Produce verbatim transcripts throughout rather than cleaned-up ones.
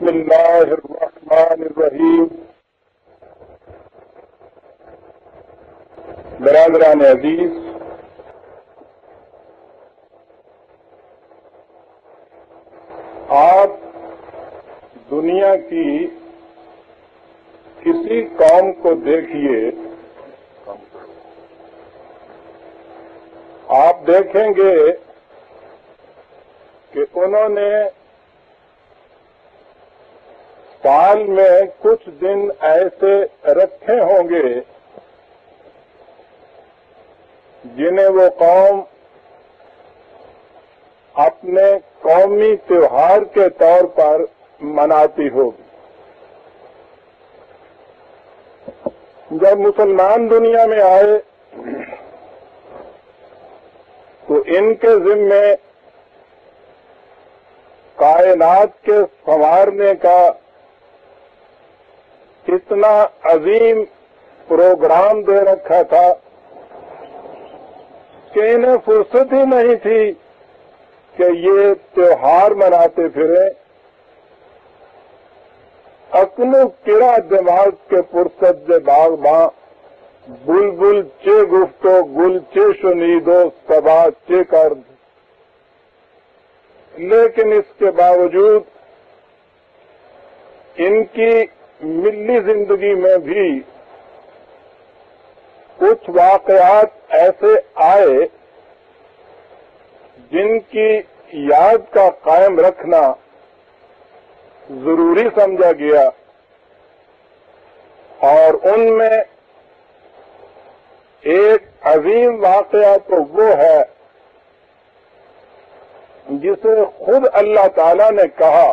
بسم اللہ الرحمن الرحیم. برادران عزیز، آپ دنیا کی کسی قوم کو دیکھیے، آپ دیکھیں گے کہ انہوں نے سال میں کچھ دن ایسے رکھے ہوں گے جنہیں وہ قوم اپنے قومی تہوار کے طور پر مناتی ہوگی. جب مسلمان دنیا میں آئے تو ان کے ذمے کائنات کے سنوارنے کا اتنا عظیم پروگرام دے رکھا تھا کہ انہیں فرصت ہی نہیں تھی کہ یہ تہوار مناتے پھریں. اکنو کرا دماغ کے پرسد باغ باں بل بل چے گفتو گل چے شنیدو سبا چے کر. لیکن اس کے باوجود ان کی ملی زندگی میں بھی کچھ واقعات ایسے آئے جن کی یاد کا قائم رکھنا ضروری سمجھا گیا، اور ان میں ایک عظیم واقعہ تو وہ ہے جسے خود اللہ تعالی نے کہا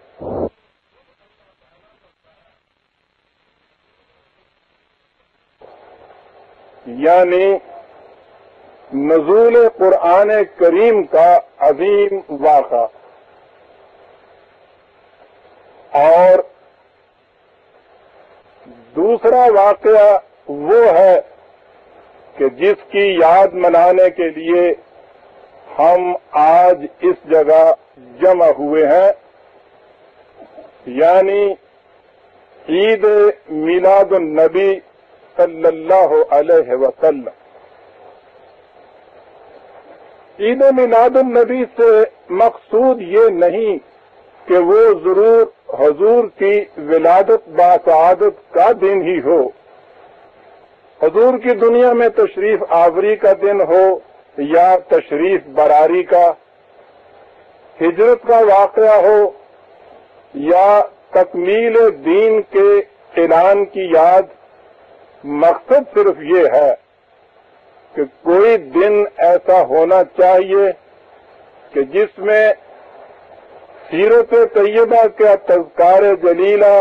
یعنی نزول قرآن کریم کا عظیم واقعہ. اور دوسرا واقعہ وہ ہے کہ جس کی یاد منانے کے لیے ہم آج اس جگہ جمع ہوئے ہیں، یعنی عید میلاد النبی صلی اللہ علیہ وسلم. عید میلاد النبی سے مقصود یہ نہیں کہ وہ ضرور حضور کی ولادت باسعادت کا دن ہی ہو، حضور کی دنیا میں تشریف آوری کا دن ہو یا تشریف براری کا، ہجرت کا واقعہ ہو یا تکمیل دین کے اعلان کی یاد. مقصد صرف یہ ہے کہ کوئی دن ایسا ہونا چاہیے کہ جس میں سیرت طیبہ کا تذکار جلیلہ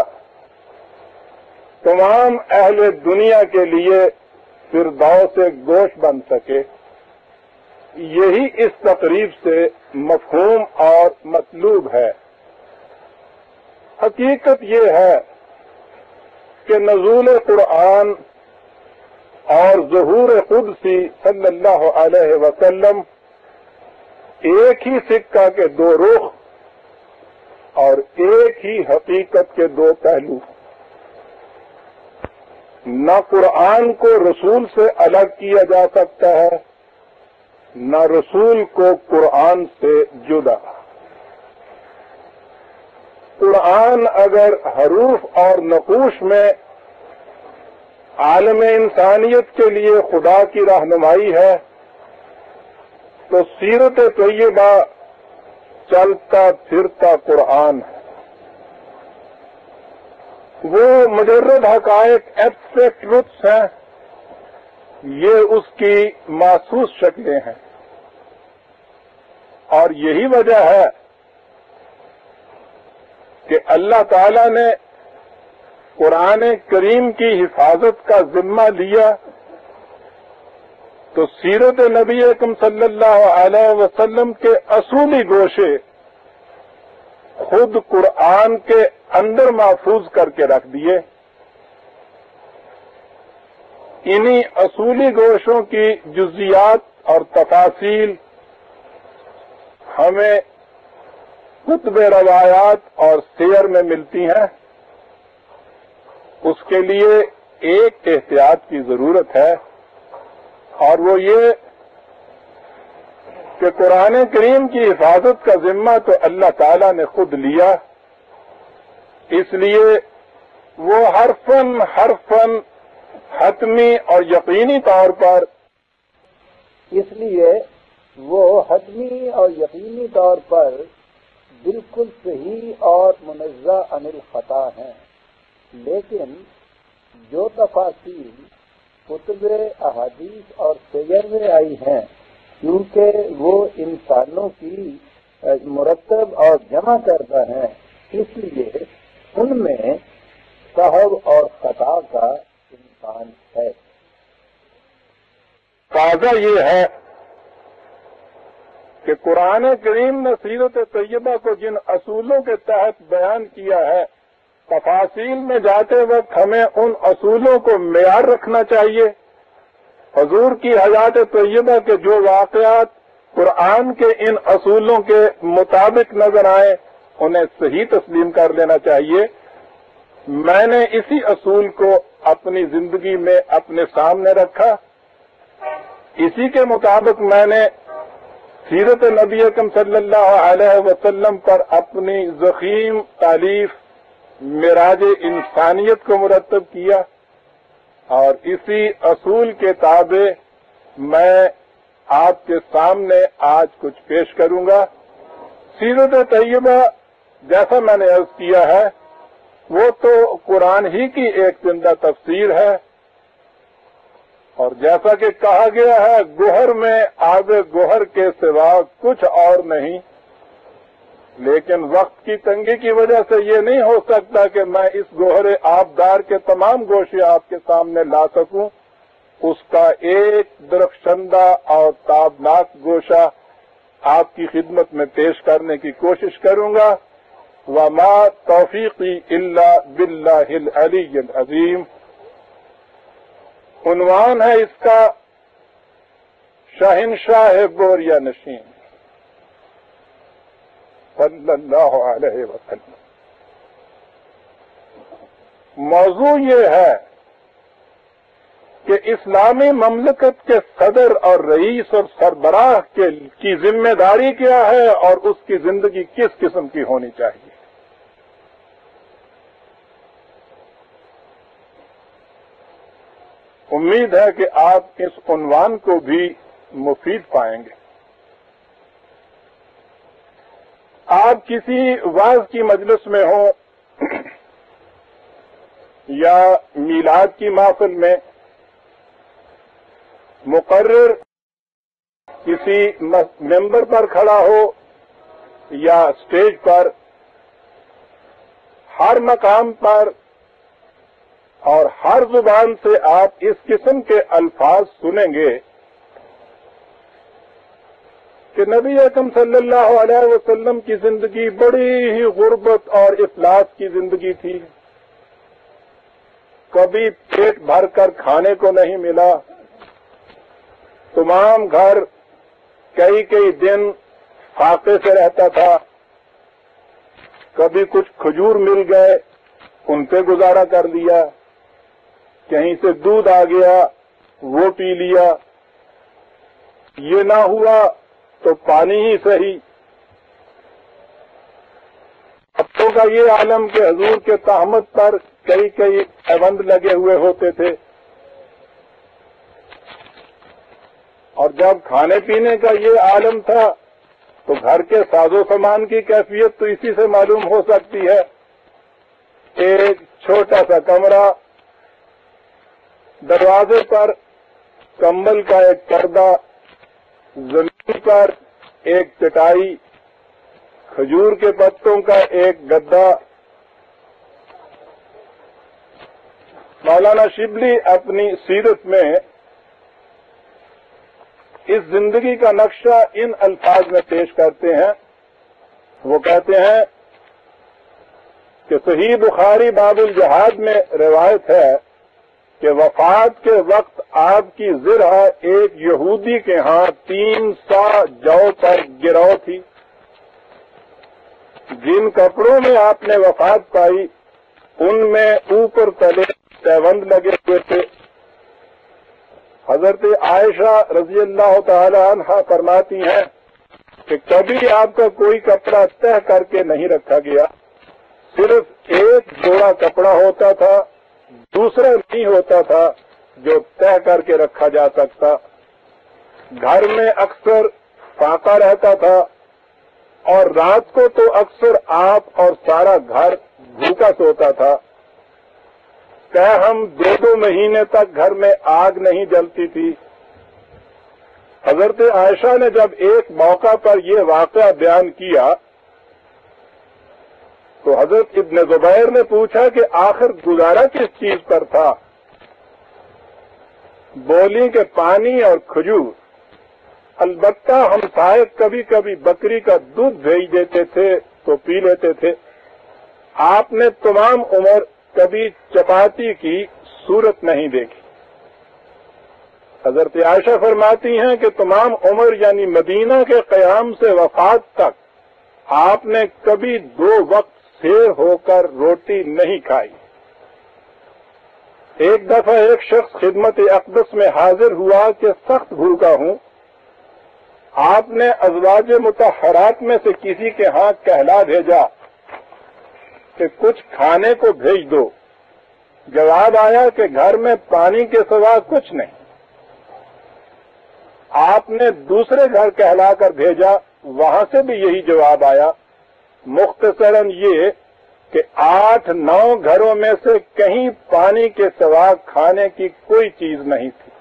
تمام اہل دنیا کے لیے فردوس گوش بن سکے. یہی اس تقریب سے مفہوم اور مطلوب ہے. حقیقت یہ ہے کہ نزول قرآن اور ظہور قدسی صلی اللہ علیہ وسلم ایک ہی سکہ کے دو رخ اور ایک ہی حقیقت کے دو پہلو. نہ قرآن کو رسول سے الگ کیا جا سکتا ہے، نہ رسول کو قرآن سے جدا. قرآن اگر حروف اور نقوش میں عالم انسانیت کے لیے خدا کی رہنمائی ہے تو سیرت طیبہ چلتا پھرتا قرآن ہے. وہ مجرد حقائق ایبسٹریکٹ ٹروتس ہیں، یہ اس کی محسوس شکلیں ہیں. اور یہی وجہ ہے کہ اللہ تعالی نے قرآن کریم کی حفاظت کا ذمہ لیا تو سیرت نبی اکرم صلی اللہ علیہ وسلم کے اصولی گوشے خود قرآن کے اندر محفوظ کر کے رکھ دیے. انہی اصولی گوشوں کی جزیات اور تفاصیل ہمیں کتب روایات اور سیر میں ملتی ہیں، اس کے لیے ایک احتیاط کی ضرورت ہے، اور وہ یہ کہ قرآن کریم کی حفاظت کا ذمہ تو اللہ تعالی نے خود لیا، اس لیے وہ حرفاً حرفاً حتمی اور یقینی طور پر اس لیے وہ حتمی اور یقینی طور پر بالکل صحیح اور منزہ عن الخطا ہیں، لیکن جو تفاصیل کتب احادیث اور سیر میں آئی ہیں، کیونکہ وہ انسانوں کی مرتب اور جمع کرتا ہے، اس لیے ان میں سہو اور خطا کا امکان ہے۔ تازہ یہ ہے کہ قرآن کریم نے سیرت طیبہ کو جن اصولوں کے تحت بیان کیا ہے، تفاصیل میں جاتے وقت ہمیں ان اصولوں کو معیار رکھنا چاہیے۔ حضور کی حیات طیبہ کے جو واقعات قرآن کے ان اصولوں کے مطابق نظر آئیں، انہیں صحیح تسلیم کر لینا چاہیے۔ میں نے اسی اصول کو اپنی زندگی میں اپنے سامنے رکھا، اسی کے مطابق میں نے سیرت نبی اکرم صلی اللہ علیہ وسلم پر اپنی ضخیم تالیف معراج انسانیت کو مرتب کیا، اور اسی اصول کے تابع میں آپ کے سامنے آج کچھ پیش کروں گا۔ سیرت طیبہ جیسا میں نے عرض کیا ہے وہ تو قرآن ہی کی ایک زندہ تفسیر ہے، اور جیسا کہ کہا گیا ہے گوہر میں آب گوہر کے سوا کچھ اور نہیں، لیکن وقت کی تنگی کی وجہ سے یہ نہیں ہو سکتا کہ میں اس گوہر آبدار کے تمام گوشے آپ کے سامنے لا سکوں۔ اس کا ایک درخشندہ اور تابناک گوشہ آپ کی خدمت میں پیش کرنے کی کوشش کروں گا۔ وما توفیقی الا باللہ العلی العظیم۔ عنوان ہے اس کا شہنشاہ بوریا نشین صلی اللہ علیہ وسلم۔ موضوع یہ ہے کہ اسلامی مملکت کے صدر اور رئیس اور سربراہ کے کی ذمہ داری کیا ہے اور اس کی زندگی کس قسم کی ہونی چاہیے۔ امید ہے کہ آپ اس عنوان کو بھی مفید پائیں گے۔ آپ کسی واعظ کی مجلس میں ہوں یا میلاد کی محفل میں، مقرر کسی ممبر پر کھڑا ہو یا اسٹیج پر، ہر مقام پر اور ہر زبان سے آپ اس قسم کے الفاظ سنیں گے کہ نبی اکرم صلی اللہ علیہ وسلم کی زندگی بڑی ہی غربت اور افلاس کی زندگی تھی، کبھی پیٹ بھر کر کھانے کو نہیں ملا، تمام گھر کئی کئی دن فاقے سے رہتا تھا، کبھی کچھ کھجور مل گئے ان پہ گزارا کر لیا، کہیں سے دودھ آ گیا وہ پی لیا، یہ نہ ہوا تو پانی ہی صحیح۔ ابوں کا یہ عالم کہ حضور کے تہمت پر کئی کئی پابند لگے ہوئے ہوتے تھے، اور جب کھانے پینے کا یہ عالم تھا تو گھر کے ساز و سامان کی کیفیت تو اسی سے معلوم ہو سکتی ہے۔ ایک چھوٹا سا کمرہ، دروازے پر کمبل کا ایک پردہ، زمین پر ایک چٹائی، کھجور کے پتوں کا ایک گدا۔ مولانا شبلی اپنی سیرت میں اس زندگی کا نقشہ ان الفاظ میں پیش کرتے ہیں۔ وہ کہتے ہیں کہ صحیح بخاری باب الجہاد میں روایت ہے کہ وفات کے وقت آپ کی زرہ ایک یہودی کے ہاں تین سا جو پر گرو تھی۔ جن کپڑوں میں آپ نے وفات پائی ان میں اوپر تلے تیوند لگے ہوئے تھے۔ حضرت عائشہ رضی اللہ تعالی عنہا فرماتی ہیں کہ کبھی آپ کا کوئی کپڑا تہ کر کے نہیں رکھا گیا، صرف ایک جوڑا کپڑا ہوتا تھا، دوسرا نہیں ہوتا تھا جو تہ کر کے رکھا جا سکتا۔ گھر میں اکثر فاقہ رہتا تھا اور رات کو تو اکثر آپ اور سارا گھر بھوکا سوتا تھا۔ کہ ہم دو دو مہینے تک گھر میں آگ نہیں جلتی تھی۔ حضرت عائشہ نے جب ایک موقع پر یہ واقعہ بیان کیا تو حضرت ابن زبیر نے پوچھا کہ آخر گزارا کس چیز پر تھا؟ بولی کہ پانی اور کھجور، البتہ ہم سائے کبھی کبھی بکری کا دودھ بھیج دیتے تھے تو پی لیتے تھے۔ آپ نے تمام عمر کبھی چپاتی کی صورت نہیں دیکھی۔ حضرت عائشہ فرماتی ہیں کہ تمام عمر یعنی مدینہ کے قیام سے وفات تک آپ نے کبھی دو وقت سیر ہو کر روٹی نہیں کھائی۔ ایک دفعہ ایک شخص خدمت اقدس میں حاضر ہوا کہ سخت بھوکا ہوں۔ آپ نے ازواج مطہرات میں سے کسی کے ہاں کہلا بھیجا کہ کچھ کھانے کو بھیج دو۔ جواب آیا کہ گھر میں پانی کے سوا کچھ نہیں۔ آپ نے دوسرے گھر کہلا کر بھیجا، وہاں سے بھی یہی جواب آیا۔ مختصراً یہ کہ آٹھ نو گھروں میں سے کہیں پانی کے سوا کھانے کی کوئی چیز نہیں تھی۔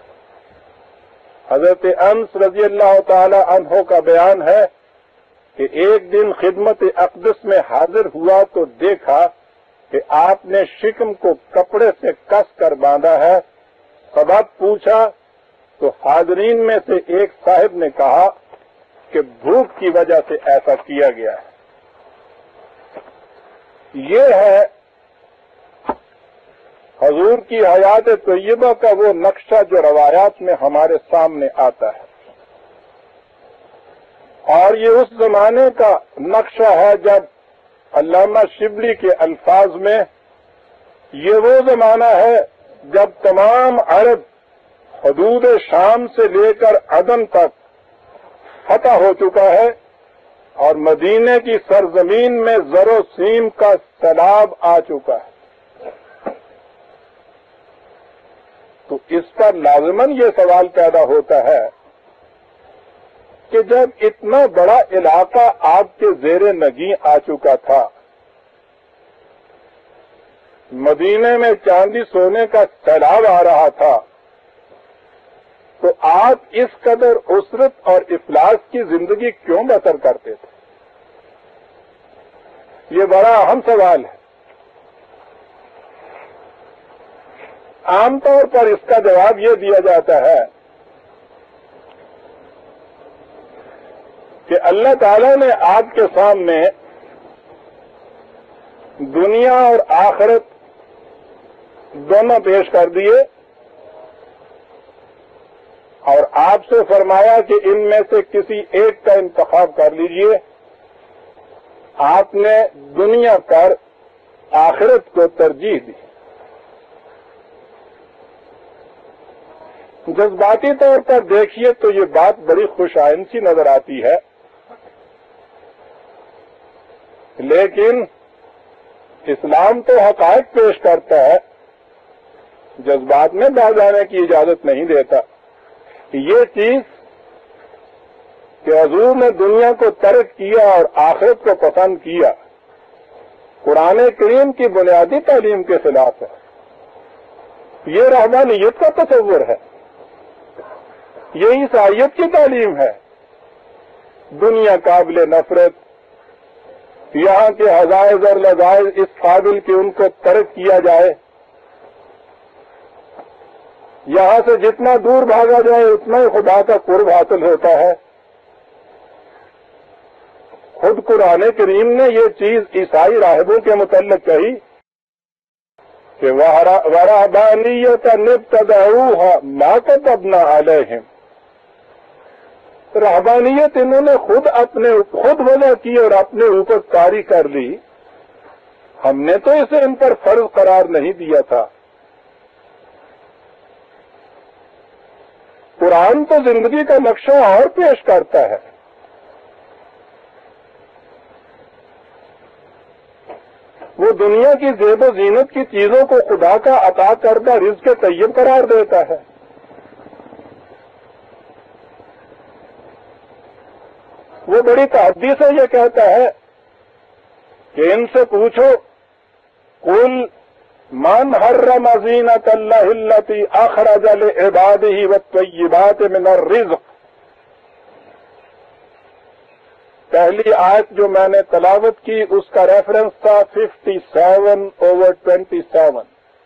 حضرت انس رضی اللہ تعالی عنہ کا بیان ہے کہ ایک دن خدمت اقدس میں حاضر ہوا تو دیکھا کہ آپ نے شکم کو کپڑے سے کس کر باندھا ہے۔ سبب پوچھا تو حاضرین میں سے ایک صاحب نے کہا کہ بھوک کی وجہ سے ایسا کیا گیا ہے۔ یہ ہے حضور کی حیات طیبہ کا وہ نقشہ جو روایات میں ہمارے سامنے آتا ہے، اور یہ اس زمانے کا نقشہ ہے جب علامہ شبلی کے الفاظ میں یہ وہ زمانہ ہے جب تمام عرب حدود شام سے لے کر عدن تک فتح ہو چکا ہے اور مدینے کی سرزمین میں زر و سیم کا سیلاب آ چکا ہے۔ تو اس پر لازماً یہ سوال پیدا ہوتا ہے کہ جب اتنا بڑا علاقہ آپ کے زیر نگیں آ چکا تھا، مدینے میں چاندی سونے کا سیلاب آ رہا تھا، تو آپ اس قدر اسرت اور افلاس کی زندگی کیوں بسر کرتے تھے؟ یہ بڑا اہم سوال ہے۔ عام طور پر اس کا جواب یہ دیا جاتا ہے کہ اللہ تعالیٰ نے آپ کے سامنے دنیا اور آخرت دونوں پیش کر دیے اور آپ سے فرمایا کہ ان میں سے کسی ایک کا انتخاب کر لیجئے۔ آپ نے دنیا پر آخرت کو ترجیح دی۔ جذباتی طور پر دیکھیے تو یہ بات بڑی خوش آئند سی نظر آتی ہے، لیکن اسلام تو حقائق پیش کرتا ہے، جذبات میں بہ جانے کی اجازت نہیں دیتا۔ یہ چیز کہ حضور نے دنیا کو ترک کیا اور آخرت کو پسند کیا، قرآن کریم کی بنیادی تعلیم کے خلاف ہے۔ یہ رحمانیت کا تصور ہے، یہ عیسائیت کی تعلیم ہے۔ دنیا قابل نفرت، یہاں کے حضائز اور لذائذ اس قابل کہ ان کو ترک کیا جائے، یہاں سے جتنا دور بھاگا جائے اتنا ہی خدا کا قرب حاصل ہوتا ہے۔ خود قرآن کریم نے یہ چیز عیسائی راہبوں کے متعلق کہی کہ وَرَهْبَانِيَّةً ابْتَدَعُوهَا مَا كَتَبْنَا عَلَيْهِمْ، رہبانیت انہوں نے خود اپنے خود وضع کی اور اپنے اوپر طاری کر لی. ہم نے تو اسے ان پر فرض قرار نہیں دیا تھا. قرآن تو زندگی کا نقشہ اور پیش کرتا ہے. وہ دنیا کی زیب و زینت کی چیزوں کو خدا کا عطا کردہ رزق طیب قرار دیتا ہے. وہ بڑی تحدی سے یہ کہتا ہے کہ ان سے پوچھو قل من حرم زینت اللہ التی اخرج لعبادہ والطیبات من الرزق. پہلی آیت جو میں نے تلاوت کی اس کا ریفرنس تھا fifty seven over twenty seven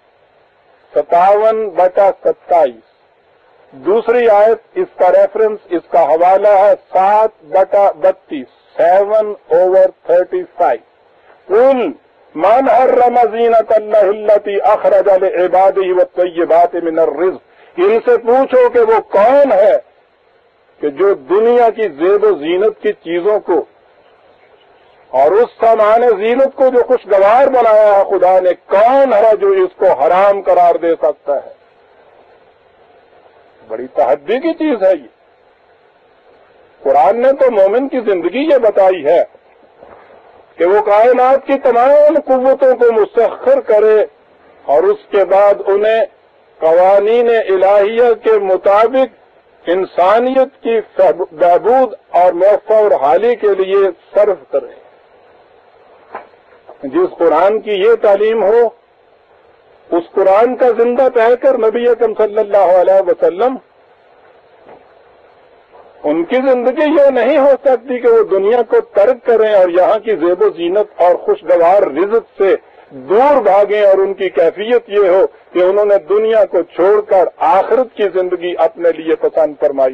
ستاون بٹا ستائیس. دوسری آیت اس کا ریفرنس اس کا حوالہ ہے سات بٹا بتیس سیون اوور تھرٹی فائیو. قل من حرم زینت اللہ التی اخرج لعبادہ والطیبات من الرزق. ان سے پوچھو کہ وہ کون ہے کہ جو دنیا کی زیب و زینت کی چیزوں کو اور اس سامان زینت کو جو خوشگوار بنایا ہے خدا نے، کون ہے جو اس کو حرام قرار دے سکتا ہے؟ بڑی تحدی کی چیز ہے یہ. قرآن نے تو مومن کی زندگی یہ بتائی ہے کہ وہ کائنات کی تمام قوتوں کو مسخر کرے اور اس کے بعد انہیں قوانین الہیہ کے مطابق انسانیت کی بہبود اور موفع اور حالی کے لیے صرف کرے. جس قرآن کی یہ تعلیم ہو اس قرآن کا زندہ پہ کر نبی اکرم صلی اللہ علیہ وسلم، ان کی زندگی یہ نہیں ہو سکتی کہ وہ دنیا کو ترک کریں اور یہاں کی زیب و زینت اور خوشگوار رزق سے دور بھاگیں، اور ان کی کیفیت یہ ہو کہ انہوں نے دنیا کو چھوڑ کر آخرت کی زندگی اپنے لیے پسند فرمائی.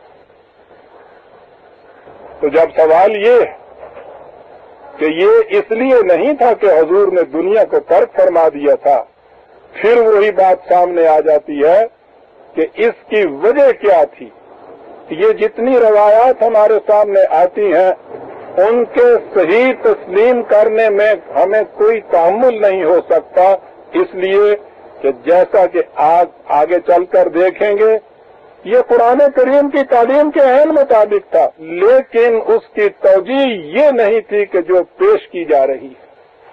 تو جب سوال یہ کہ یہ اس لیے نہیں تھا کہ حضور نے دنیا کو ترک فرما دیا تھا، پھر وہی بات سامنے آ جاتی ہے کہ اس کی وجہ کیا تھی. یہ جتنی روایات ہمارے سامنے آتی ہیں ان کے صحیح تسلیم کرنے میں ہمیں کوئی تعامل نہیں ہو سکتا، اس لیے کہ جیسا کہ آج آگے چل کر دیکھیں گے یہ قرآن کریم کی تعلیم کے عین مطابق تھا، لیکن اس کی توجیہ یہ نہیں تھی کہ جو پیش کی جا رہی ہے.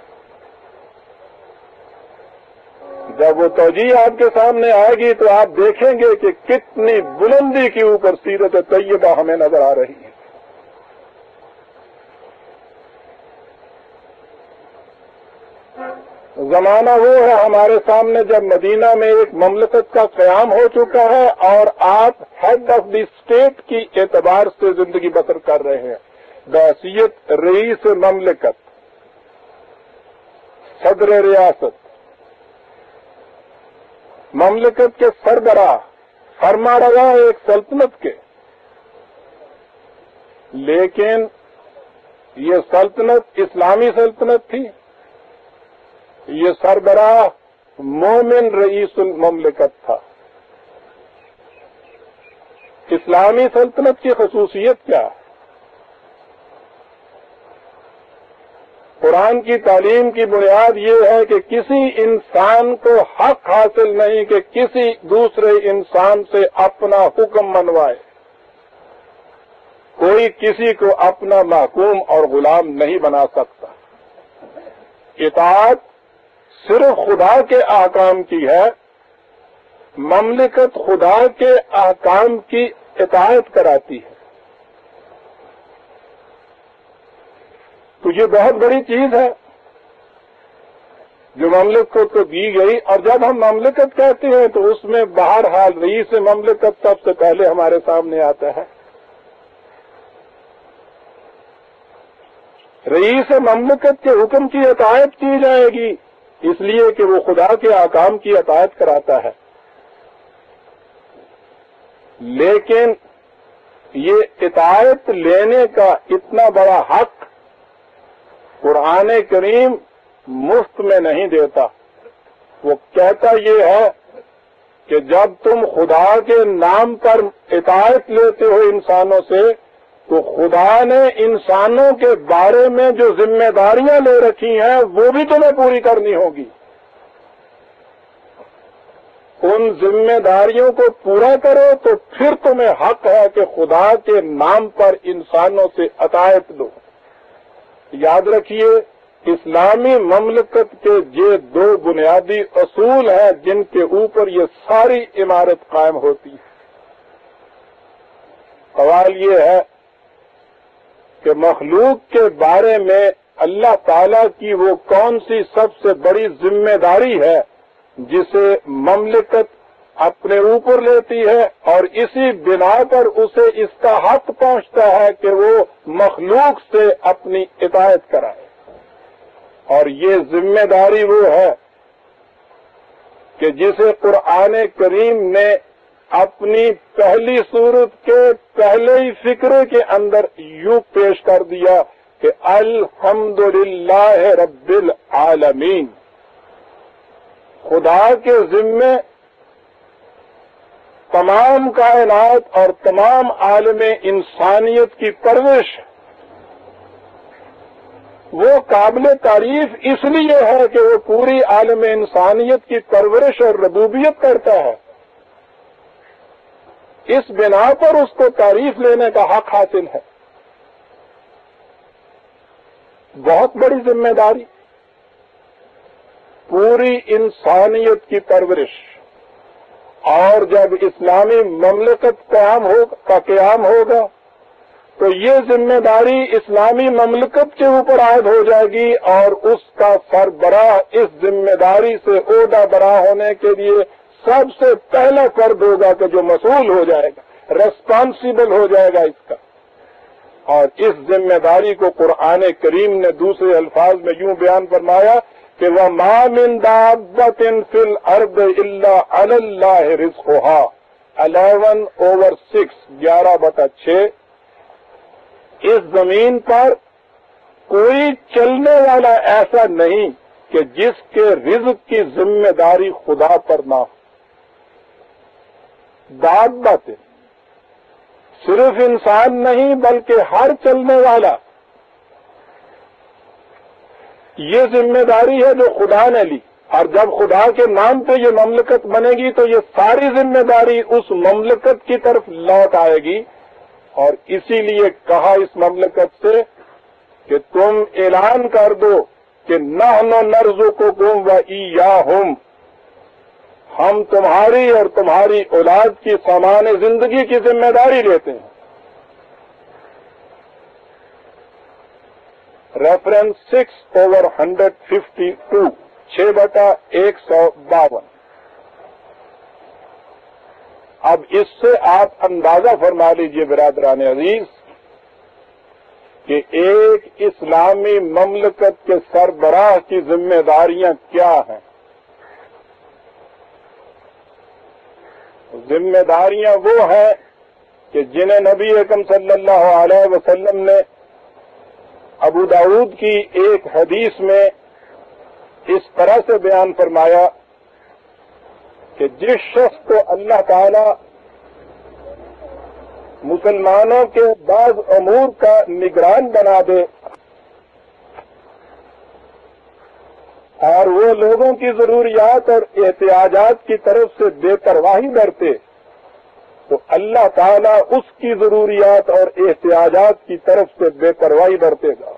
جب وہ توجیہ آپ کے سامنے آئے گی تو آپ دیکھیں گے کہ کتنی بلندی کے اوپر سیرت طیبہ ہمیں نظر آ رہی ہے. زمانہ وہ ہے ہمارے سامنے جب مدینہ میں ایک مملکت کا قیام ہو چکا ہے اور آپ ہیڈ آف دی اسٹیٹ کی اعتبار سے زندگی بسر کر رہے ہیں، بحیثیت رئیس مملکت، صدر ریاست، مملکت کے سربراہ، فرما روا ایک سلطنت کے. لیکن یہ سلطنت اسلامی سلطنت تھی، یہ سربراہ مومن رئیس المملکت تھا. اسلامی سلطنت کی خصوصیت کیا ہے؟ قرآن کی تعلیم کی بنیاد یہ ہے کہ کسی انسان کو حق حاصل نہیں کہ کسی دوسرے انسان سے اپنا حکم منوائے. کوئی کسی کو اپنا محکوم اور غلام نہیں بنا سکتا. اطاعت صرف خدا کے احکام کی ہے، مملکت خدا کے احکام کی اطاعت کراتی ہے. تو یہ بہت بڑی چیز ہے جو مملکت کو دی گئی. اور جب ہم مملکت کہتے ہیں تو اس میں بہرحال رئیس مملکت سب سے پہلے ہمارے سامنے آتا ہے. رئیس مملکت کے حکم کی اطاعت کی جائے گی اس لیے کہ وہ خدا کے احکام کی اطاعت کراتا ہے. لیکن یہ اطاعت لینے کا اتنا بڑا حق قرآن کریم مفت میں نہیں دیتا. وہ کہتا یہ ہے کہ جب تم خدا کے نام پر اطاعت لیتے ہو انسانوں سے تو خدا نے انسانوں کے بارے میں جو ذمہ داریاں لے رکھی ہیں وہ بھی تمہیں پوری کرنی ہوگی. ان ذمہ داریوں کو پورا کرو تو پھر تمہیں حق ہے کہ خدا کے نام پر انسانوں سے اطاعت دو. یاد رکھیے اسلامی مملکت کے یہ دو بنیادی اصول ہیں جن کے اوپر یہ ساری عمارت قائم ہوتی ہے. سوال یہ ہے کہ مخلوق کے بارے میں اللہ تعالی کی وہ کون سی سب سے بڑی ذمہ داری ہے جسے مملکت اپنے اوپر لیتی ہے اور اسی بنا پر اسے اس کا حق پہنچتا ہے کہ وہ مخلوق سے اپنی اطاعت کرائے. اور یہ ذمہ داری وہ ہے کہ جسے قرآن کریم نے اپنی پہلی سورت کے پہلے ہی فکرے کے اندر یوں پیش کر دیا کہ الحمدللہ رب العالمین. خدا کے ذمے تمام کائنات اور تمام عالم انسانیت کی پرورش وہ قابل تعریف اس لیے ہے کہ وہ پوری عالم انسانیت کی پرورش اور ربوبیت کرتا ہے. اس بنا پر اس کو تعریف لینے کا حق حاصل ہے. بہت بڑی ذمہ داری پوری انسانیت کی پرورش. اور جب اسلامی مملکت قیام ہو کا قیام ہوگا تو یہ ذمہ داری اسلامی مملکت کے اوپر عائد ہو جائے گی اور اس کا سربراہ اس ذمہ داری سے عہدہ برا ہونے کے لیے سب سے پہلا فرد ہوگا کہ جو مسئول ہو جائے گا, ریسپانسیبل ہو جائے گا اس کا. اور اس ذمہ داری کو قرآن کریم نے دوسرے الفاظ میں یوں بیان فرمایا کہ وَمَا مِن دَابَّةٍ فِي الْأَرْضِ إِلَّا عَلَى اللَّهِ رِزْقُهَا الیون اوور سکس گیارہ بٹا چھ. اس زمین پر کوئی چلنے والا ایسا نہیں کہ جس کے رزق کی ذمہ داری خدا پر نہ ہو. دابت صرف انسان نہیں بلکہ ہر چلنے والا, یہ ذمہ داری ہے جو خدا نے لی. اور جب خدا کے نام پہ یہ مملکت بنے گی تو یہ ساری ذمہ داری اس مملکت کی طرف لوٹ آئے گی. اور اسی لیے کہا اس مملکت سے کہ تم اعلان کر دو کہ نحن نرزقکم و ایاہم, ہم تمہاری اور تمہاری اولاد کی سامان زندگی کی ذمہ داری لیتے ہیں. Reference six over hundred fifty two چھ بٹا ایک سو باون. اب اس سے آپ اندازہ فرما لیجئے برادران عزیز کہ ایک اسلامی مملکت کے سربراہ کی ذمہ داریاں کیا ہیں. ذمہ داریاں وہ ہیں کہ جنہیں نبی اکرم صلی اللہ علیہ وسلم نے ابو داؤد کی ایک حدیث میں اس طرح سے بیان فرمایا کہ جس شخص کو اللہ تعالی مسلمانوں کے بعض امور کا نگران بنا دے اور وہ لوگوں کی ضروریات اور احتیاجات کی طرف سے بے پرواہی برتے تو اللہ تعالیٰ اس کی ضروریات اور احتیاجات کی طرف سے بے پرواہی برتے گا.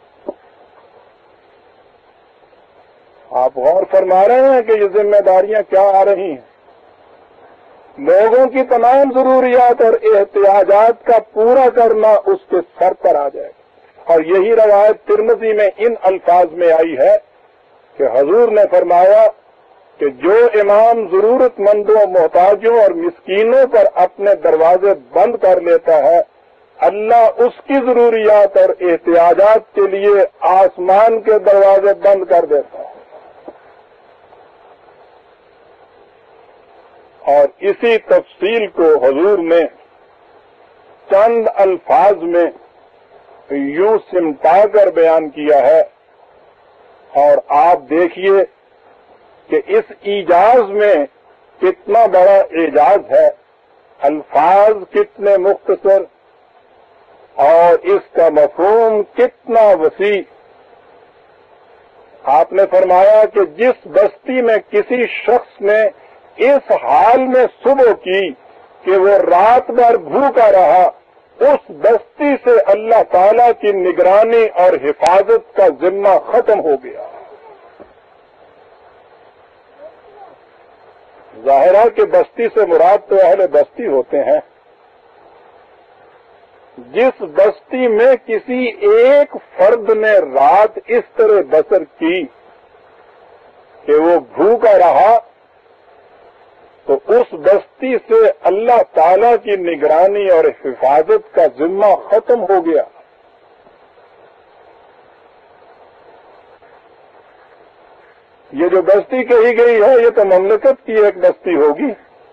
آپ غور فرما رہے ہیں کہ یہ ذمہ داریاں کیا آ رہی ہیں. لوگوں کی تمام ضروریات اور احتیاجات کا پورا کرنا اس کے سر پر آ جائے گا. اور یہی روایت ترمذی میں ان الفاظ میں آئی ہے کہ حضور نے فرمایا کہ جو امام ضرورت مندوں, محتاجوں اور مسکینوں پر اپنے دروازے بند کر لیتا ہے, اللہ اس کی ضروریات اور احتیاجات کے لیے آسمان کے دروازے بند کر دیتا ہے. اور اسی تفصیل کو حضور نے چند الفاظ میں یوں سمٹا کر بیان کیا ہے. اور آپ دیکھیے کہ اس ایجاز میں کتنا بڑا اعجاز ہے، الفاظ کتنے مختصر اور اس کا مفہوم کتنا وسیع۔ آپ نے فرمایا کہ جس بستی میں کسی شخص نے اس حال میں صبح کی کہ وہ رات بھر بھوکا رہا، اس بستی سے اللہ تعالی کی نگرانی اور حفاظت کا ذمہ ختم ہو گیا۔ ظاہر ہے کہ بستی سے مراد تو اہل بستی ہوتے ہیں۔ جس بستی میں کسی ایک فرد نے رات اس طرح بسر کی کہ وہ بھوکا رہا، تو اس بستی سے اللہ تعالی کی نگرانی اور حفاظت کا ذمہ ختم ہو گیا۔ یہ جو بستی کہی گئی ہے یہ تو مملکت کی ایک بستی ہوگی،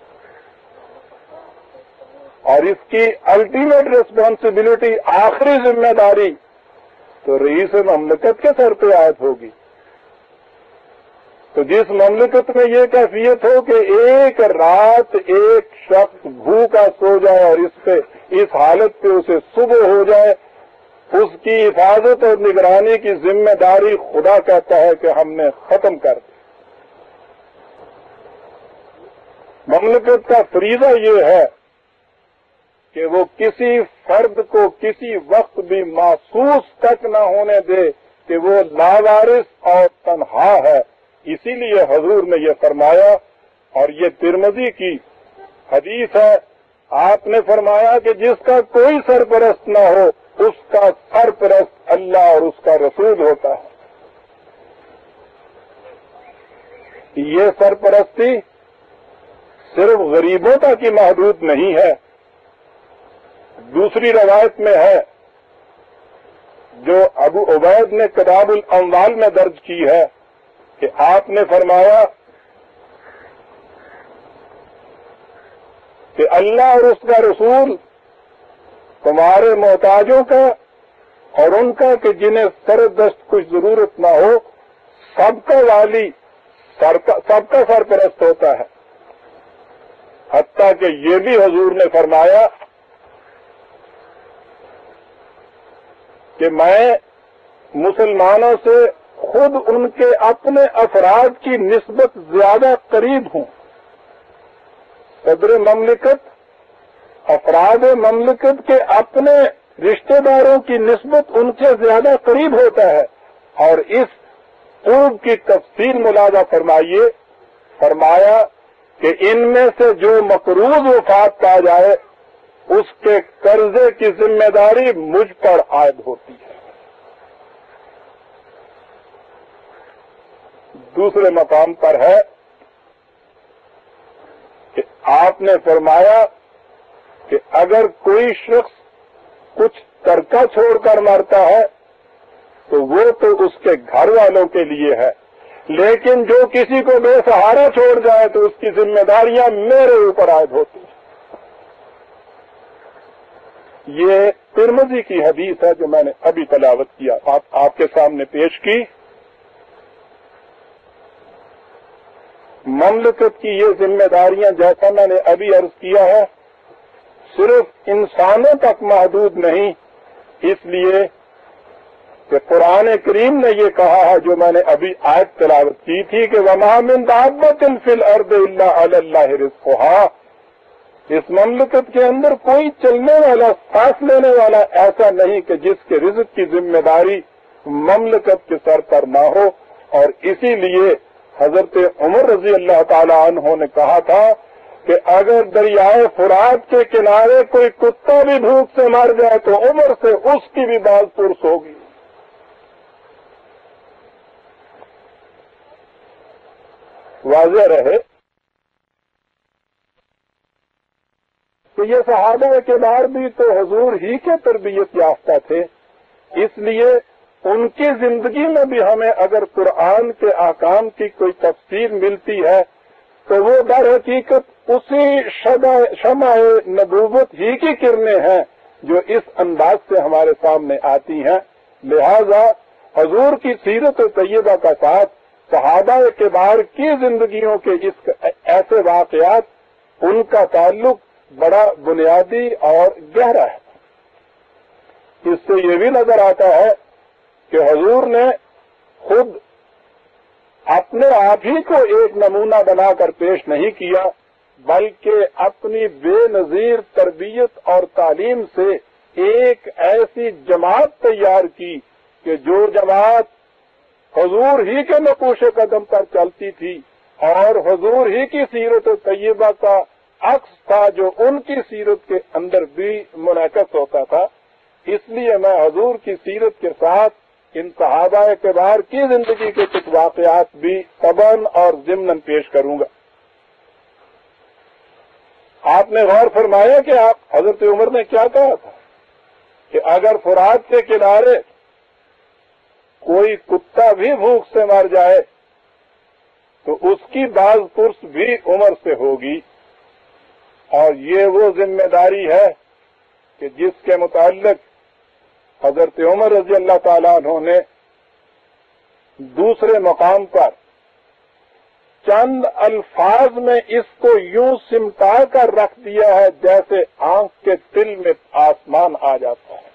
اور اس کی الٹیمیٹ ریسپانسبلٹی، آخری ذمہ داری تو رئیس مملکت کے سر پہ عائد ہوگی۔ تو جس مملکت میں یہ کیفیت ہو کہ ایک رات ایک شخص بھوکا سو جائے اور اس پہ اس حالت پہ اسے صبح ہو جائے، اس کی حفاظت اور نگرانی کی ذمہ داری خدا کہتا ہے کہ ہم نے ختم کر دی۔ مملکت کا فریضہ یہ ہے کہ وہ کسی فرد کو کسی وقت بھی محسوس تک نہ ہونے دے کہ وہ لاوارث اور تنہا ہے۔ اسی لیے حضور نے یہ فرمایا، اور یہ ترمذی کی حدیث ہے، آپ نے فرمایا کہ جس کا کوئی سرپرست نہ ہو اس کا سرپرست اللہ اور اس کا رسول ہوتا ہے۔ یہ سرپرستی صرف غریبوں تک ہی محدود نہیں ہے۔ دوسری روایت میں ہے جو ابو عبید نے کتاب الاموال میں درج کی ہے کہ آپ نے فرمایا کہ اللہ اور اس کا رسول تمہارے محتاجوں کا اور ان کا کہ جنہیں سردست کچھ ضرورت نہ ہو، سب کا والی، سب کا سرپرست ہوتا ہے۔ حتیٰ کہ یہ بھی حضور نے فرمایا کہ میں مسلمانوں سے خود ان کے اپنے افراد کی نسبت زیادہ قریب ہوں۔ صدر مملکت افراد مملکت کے اپنے رشتہ داروں کی نسبت ان سے زیادہ قریب ہوتا ہے، اور اس قرب کی تفصیل ملاحظہ فرمائیے، فرمایا کہ ان میں سے جو مقروض وفات پا جائے اس کے قرضے کی ذمہ داری مجھ پر عائد ہوتی ہے۔ دوسرے مقام پر ہے کہ آپ نے فرمایا کہ اگر کوئی شخص کچھ ترکہ چھوڑ کر مرتا ہے تو وہ تو اس کے گھر والوں کے لیے ہے، لیکن جو کسی کو بے سہارا چھوڑ جائے تو اس کی ذمہ داریاں میرے اوپر عائد ہوتی ہیں۔ یہ ترمذی کی حدیث ہے جو میں نے ابھی تلاوت کیا، آپ آپ کے سامنے پیش کی۔ مملکت کی یہ ذمہ داریاں جیسا میں نے ابھی عرض کیا ہے صرف انسانوں تک محدود نہیں، اس لیے کہ قرآن کریم نے یہ کہا ہے جو میں نے ابھی آیت تلاوت کی تھی کہ وَمَا مِن دَابَّةٍ فِي الْأَرْضِ إِلَّا عَلَى اللَّهِ رِزْقُهَا، اس مملکت کے اندر کوئی چلنے والا، سانس لینے والا ایسا نہیں کہ جس کے رزق کی ذمہ داری مملکت کے سر پر نہ ہو۔ اور اسی لیے حضرت عمر رضی اللہ تعالی عنہ نے کہا تھا کہ اگر دریائے فرات کے کنارے کوئی کتا بھی بھوک سے مر جائے تو عمر سے اس کی بھی باز پرس ہوگی۔ واضح رہے کہ یہ صحابہ کے بعد بھی تو حضور ہی کے تربیت یافتہ تھے، اس لیے ان کی زندگی میں بھی ہمیں اگر قرآن کے احکام کی کوئی تفسیر ملتی ہے تو وہ در حقیقت اسی شمع نبوت ہی کی کرنیں ہیں جو اس انداز سے ہمارے سامنے آتی ہیں۔ لہذا حضور کی سیرت طیبہ کا ساتھ صحابہ کبار کی زندگیوں کے اس ایسے واقعات ان کا تعلق بڑا بنیادی اور گہرا ہے۔ اس سے یہ بھی نظر آتا ہے کہ حضور نے خود اپنے آپ ہی کو ایک نمونہ بنا کر پیش نہیں کیا، بلکہ اپنی بے نظیر تربیت اور تعلیم سے ایک ایسی جماعت تیار کی کہ جو جماعت حضور ہی کے نقوش قدم پر چلتی تھی اور حضور ہی کی سیرت طیبہ کا عکس تھا جو ان کی سیرت کے اندر بھی منعکس ہوتا تھا۔ اس لیے میں حضور کی سیرت کے ساتھ ان صحابہ کبار کی زندگی کے کچھ واقعات بھی طبعاً اور ضمناً پیش کروں گا۔ آپ نے غور فرمایا کہ آپ حضرت عمر نے کیا کہا تھا کہ اگر فرات کے کنارے کوئی کتا بھی بھوک سے مر جائے تو اس کی باز پرس بھی عمر سے ہوگی، اور یہ وہ ذمہ داری ہے کہ جس کے متعلق حضرت عمر رضی اللہ تعالیٰ عنہ نے دوسرے مقام پر چند الفاظ میں اس کو یوں سمٹا کر رکھ دیا ہے جیسے آنکھ کے تل میں آسمان آ جاتا ہے۔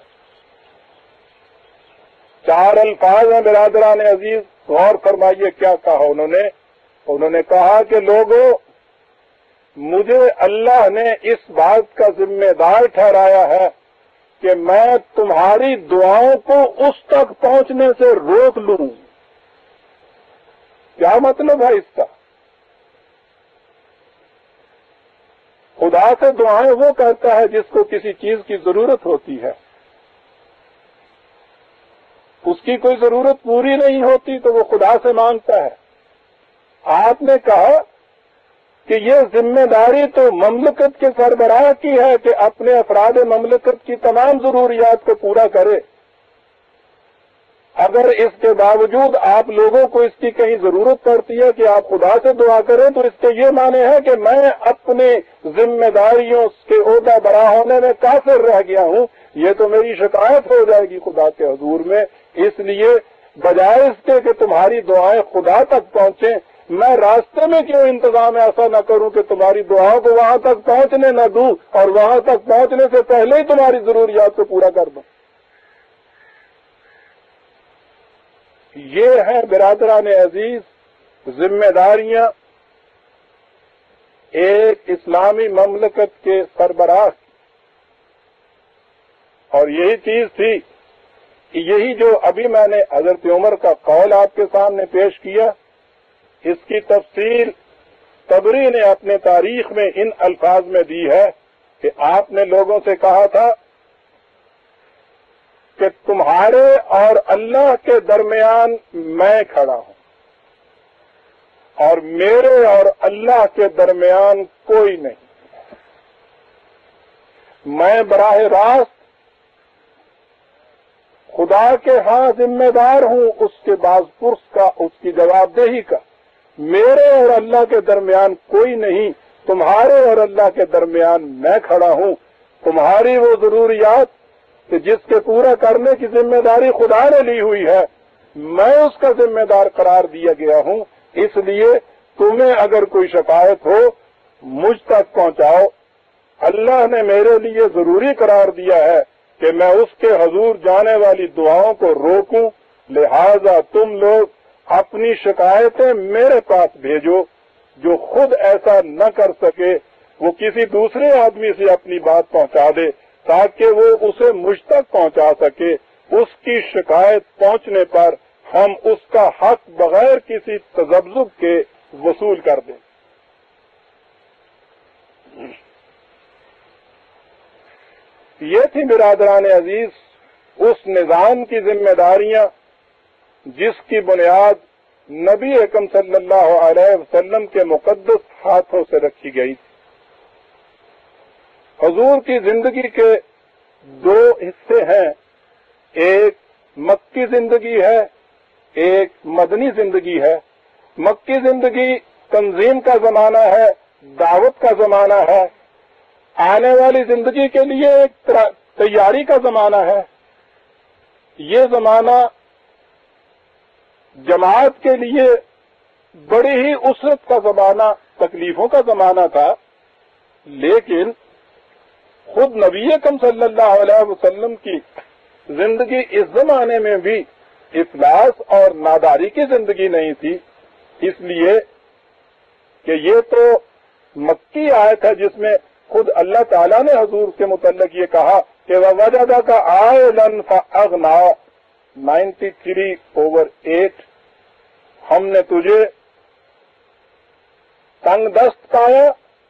چار الفاظ ہیں برادران عزیز، غور فرمائیے کیا کہا انہوں نے۔ انہوں نے کہا کہ لوگوں، مجھے اللہ نے اس بات کا ذمہ دار ٹھہرایا ہے کہ میں تمہاری دعاؤں کو اس تک پہنچنے سے روک لوں۔ کیا مطلب ہے اس کا؟ خدا سے دعائیں وہ کرتا ہے جس کو کسی چیز کی ضرورت ہوتی ہے، اس کی کوئی ضرورت پوری نہیں ہوتی تو وہ خدا سے مانگتا ہے۔ آپ نے کہا کہ یہ ذمہ داری تو مملکت کے سربراہ کی ہے کہ اپنے افراد مملکت کی تمام ضروریات کو پورا کرے۔ اگر اس کے باوجود آپ لوگوں کو اس کی کہیں ضرورت پڑتی ہے کہ آپ خدا سے دعا کریں تو اس کے یہ معنی ہے کہ میں اپنے ذمہ داریوں کے عہدہ برا ہونے میں قاصر رہ گیا ہوں، یہ تو میری شکایت ہو جائے گی خدا کے حضور میں۔ اس لیے بجائے اس کے کہ تمہاری دعائیں خدا تک پہنچیں، میں راستے میں کیوں انتظام ایسا نہ کروں کہ تمہاری دعاؤں کو وہاں تک پہنچنے نہ دوں اور وہاں تک پہنچنے سے پہلے ہی تمہاری ضروریات کو پورا کر دوں۔ یہ ہے برادران عزیز ذمہ داریاں ایک اسلامی مملکت کے سربراہ کی، اور یہی چیز تھی کہ یہی جو ابھی میں نے حضرت عمر کا قول آپ کے سامنے پیش کیا، اس کی تفصیل طبری نے اپنے تاریخ میں ان الفاظ میں دی ہے کہ آپ نے لوگوں سے کہا تھا کہ تمہارے اور اللہ کے درمیان میں کھڑا ہوں اور میرے اور اللہ کے درمیان کوئی نہیں، میں براہ راست خدا کے ہاں ذمہ دار ہوں اس کے باز پرس کا، اس کی جواب دہی کا، میرے اور اللہ کے درمیان کوئی نہیں، تمہارے اور اللہ کے درمیان میں کھڑا ہوں۔ تمہاری وہ ضروریات کہ جس کے پورا کرنے کی ذمہ داری خدا نے لی ہوئی ہے، میں اس کا ذمہ دار قرار دیا گیا ہوں، اس لیے تمہیں اگر کوئی شکایت ہو مجھ تک پہنچاؤ۔ اللہ نے میرے لیے ضروری قرار دیا ہے کہ میں اس کے حضور جانے والی دعاؤں کو روکوں، لہذا تم لوگ اپنی شکایتیں میرے پاس بھیجو۔ جو خود ایسا نہ کر سکے وہ کسی دوسرے آدمی سے اپنی بات پہنچا دے تاکہ وہ اسے مجھ تک پہنچا سکے۔ اس کی شکایت پہنچنے پر ہم اس کا حق بغیر کسی تذبذب کے وصول کر دیں۔ یہ تھی برادران عزیز اس نظام کی ذمہ داریاں جس کی بنیاد نبی اکرم صلی اللہ علیہ وسلم کے مقدس ہاتھوں سے رکھی گئی تھی۔ حضور کی زندگی کے دو حصے ہیں، ایک مکی زندگی ہے، ایک مدنی زندگی ہے۔ مکی زندگی تنظیم کا زمانہ ہے، دعوت کا زمانہ ہے، آنے والی زندگی کے لیے ایک تیاری کا زمانہ ہے۔ یہ زمانہ جماعت کے لیے بڑی ہی اسرت کا زمانہ تکلیفوں کا زمانہ تھا، لیکن خود نبی اکرم صلی اللہ علیہ وسلم کی زندگی اس زمانے میں بھی افلاس اور ناداری کی زندگی نہیں تھی، اس لیے کہ یہ تو مکی آیت ہے جس میں خود اللہ تعالیٰ نے حضور کے متعلق یہ کہا کہ وَوَجَدَكَ عَائِلًا فَأَغْنَىٰ نائنٹی تھری اوور ایٹ، ہم نے تجھے تنگ دست پایا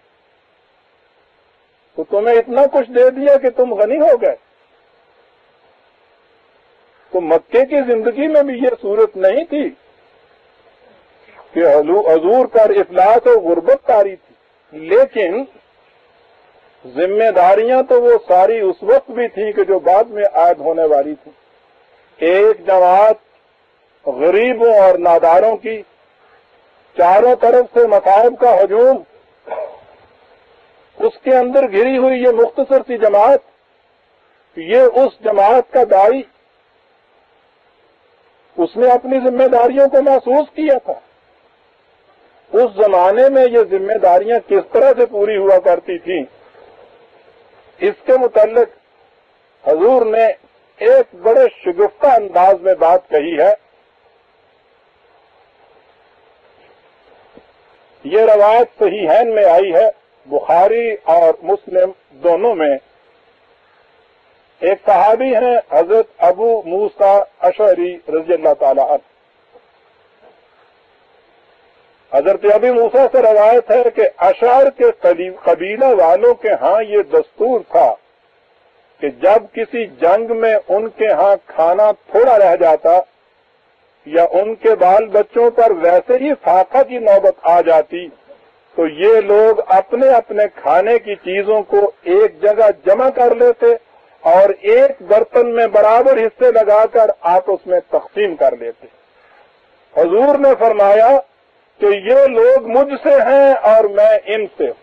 تو تمہیں اتنا کچھ دے دیا کہ تم غنی ہو گئے۔ تو مکے کی زندگی میں بھی یہ صورت نہیں تھی کہ حضور پر افلاس و غربت طاری تھی، لیکن ذمہ داریاں تو وہ ساری اس وقت بھی تھیں کہ جو بعد میں عائد ہونے والی تھی۔ ایک جماعت غریبوں اور ناداروں کی، چاروں طرف سے مصائب کا ہجوم، اس کے اندر گھری ہوئی یہ مختصر سی جماعت، یہ اس جماعت کا داعی، اس نے اپنی ذمہ داریوں کو محسوس کیا تھا۔ اس زمانے میں یہ ذمہ داریاں کس طرح سے پوری ہوا کرتی تھیں، اس کے متعلق حضور نے ایک بڑے شگفتہ انداز میں بات کہی ہے۔ یہ روایت صحیحین میں آئی ہے، بخاری اور مسلم دونوں میں۔ ایک صحابی ہیں حضرت ابو موسیٰ اشعری رضی اللہ تعالی عنہ۔ حضرت ابی موسیٰ سے روایت ہے کہ اشعر کے قبیلہ والوں کے ہاں یہ دستور تھا کہ جب کسی جنگ میں ان کے ہاں کھانا تھوڑا رہ جاتا یا ان کے بال بچوں پر ویسے ہی فاقہ کی نوبت آ جاتی تو یہ لوگ اپنے اپنے کھانے کی چیزوں کو ایک جگہ جمع کر لیتے اور ایک برتن میں برابر حصے لگا کر آپس میں تقسیم کر لیتے۔ حضور نے فرمایا کہ یہ لوگ مجھ سے ہیں اور میں ان سے ہوں۔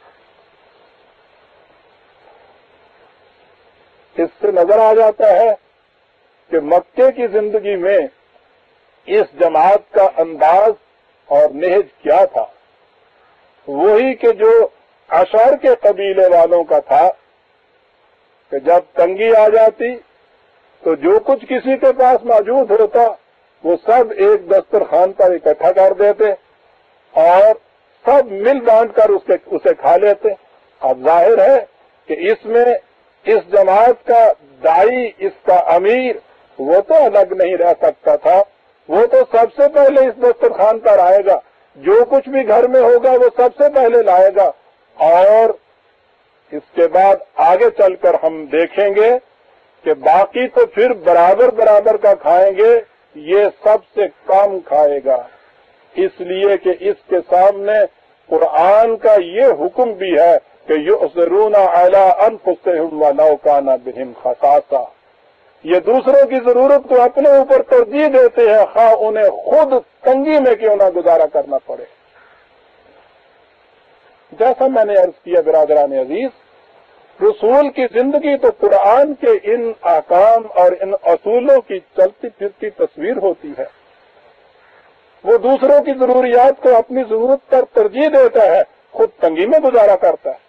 اس سے نظر آ جاتا ہے کہ مکے کی زندگی میں اس جماعت کا انداز اور نہج کیا تھا، وہی کہ جو اشعر کے قبیلے والوں کا تھا کہ جب تنگی آ جاتی تو جو کچھ کسی کے پاس موجود ہوتا وہ سب ایک دسترخوان پر اکٹھا کر دیتے اور سب مل بانٹ کر اسے اسے کھا لیتے۔ اب ظاہر ہے کہ اس میں اس جماعت کا داعی، اس کا امیر، وہ تو الگ نہیں رہ سکتا تھا، وہ تو سب سے پہلے اس دسترخوان پر آئے گا، جو کچھ بھی گھر میں ہوگا وہ سب سے پہلے لائے گا، اور اس کے بعد آگے چل کر ہم دیکھیں گے کہ باقی تو پھر برابر برابر کا کھائیں گے، یہ سب سے کم کھائے گا، اس لیے کہ اس کے سامنے قرآن کا یہ حکم بھی ہے کہ یؤثرون علی انفسہم ولو کان بہم خصاصہ، یہ دوسروں کی ضرورت کو اپنے اوپر ترجیح دیتے ہیں، خواہ انہیں خود تنگی میں کیوں نہ گزارا کرنا پڑے۔ جیسا میں نے عرض کیا برادران عزیز، رسول کی زندگی تو قرآن کے ان احکام اور ان اصولوں کی چلتی پھرتی تصویر ہوتی ہے۔ وہ دوسروں کی ضروریات کو اپنی ضرورت پر ترجیح دیتا ہے، خود تنگی میں گزارا کرتا ہے۔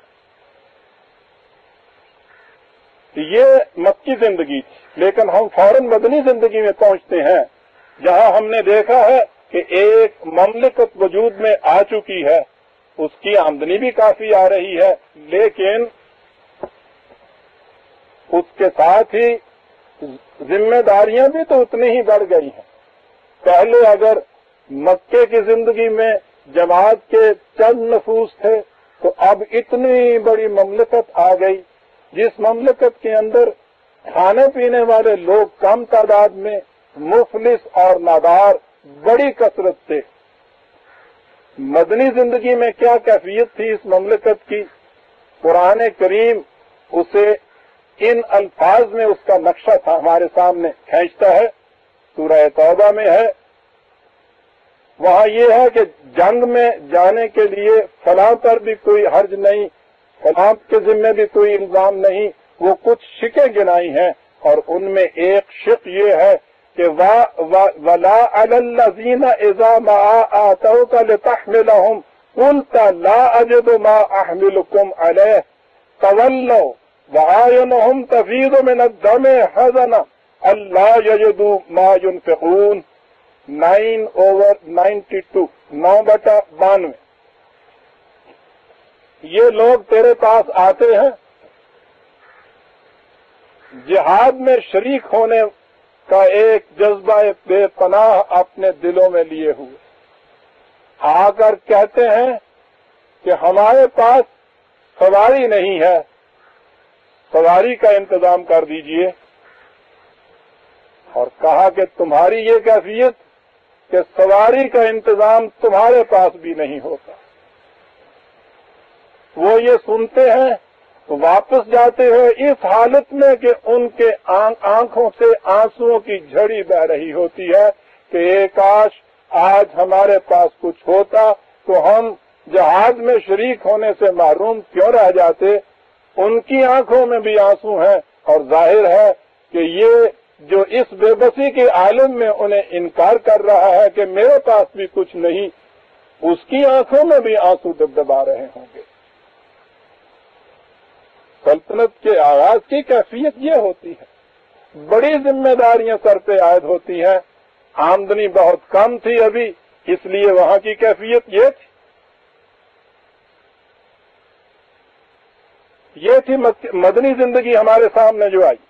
یہ مکی زندگی تھی، لیکن ہم فوراً مدنی زندگی میں پہنچتے ہیں، جہاں ہم نے دیکھا ہے کہ ایک مملکت وجود میں آ چکی ہے، اس کی آمدنی بھی کافی آ رہی ہے، لیکن اس کے ساتھ ہی ذمہ داریاں بھی تو اتنی ہی بڑھ گئی ہیں۔ پہلے اگر مکے کی زندگی میں جماعت کے چند نفوس تھے تو اب اتنی بڑی مملکت آ گئی، جس مملکت کے اندر کھانے پینے والے لوگ کم تعداد میں، مفلس اور نادار بڑی کثرت سے۔ مدنی زندگی میں کیا کیفیت تھی اس مملکت کی؟ قرآن کریم اسے ان الفاظ میں اس کا نقشہ تھا ہمارے سامنے کھینچتا ہے، سورہ توبہ میں ہے، وہاں یہ ہے کہ جنگ میں جانے کے لیے فلاں پر بھی کوئی حرج نہیں، فلاں کے ذمہ بھی کوئی الزام نہیں، وہ کچھ شکیں گنائی ہیں، اور ان میں ایک شق یہ ہے کہ وَلَا عَلَى الَّذِينَ إِذَا مَا آتَوْكَ لِتَحْمِلَهُمْ قلت لا اجد ما احملكم علیہ تولوا وأعينهم تفيض من الدم حزنا اللہ یجدوا ما ينفقون نائن اوور نائنٹی ٹو نو بٹا بانوے. یہ لوگ تیرے پاس آتے ہیں جہاد میں شریک ہونے کا ایک جذبہ بے پناہ اپنے دلوں میں لیے ہوئے، آ کر کہتے ہیں کہ ہمارے پاس سواری نہیں ہے، سواری کا انتظام کر دیجئے. اور کہا کہ تمہاری یہ کیفیت کہ سواری کا انتظام تمہارے پاس بھی نہیں ہوتا. وہ یہ سنتے ہیں تو واپس جاتے ہیں اس حالت میں کہ ان کے آنکھوں سے آنسوؤں کی جھڑی بہ رہی ہوتی ہے کہ اے کاش آج ہمارے پاس کچھ ہوتا تو ہم جہاد میں شریک ہونے سے محروم کیوں رہ جاتے. ان کی آنکھوں میں بھی آنسو ہیں اور ظاہر ہے کہ یہ جو اس بے بسی کے عالم میں انہیں انکار کر رہا ہے کہ میرے پاس بھی کچھ نہیں، اس کی آنکھوں میں بھی آنسو دبدبا رہے ہوں گے. سلطنت کے آغاز کی کیفیت یہ ہوتی ہے، بڑی ذمہ داریاں سر پہ عائد ہوتی ہیں. آمدنی بہت کم تھی ابھی، اس لیے وہاں کی کیفیت یہ تھی. یہ تھی مدنی زندگی ہمارے سامنے جو آئی.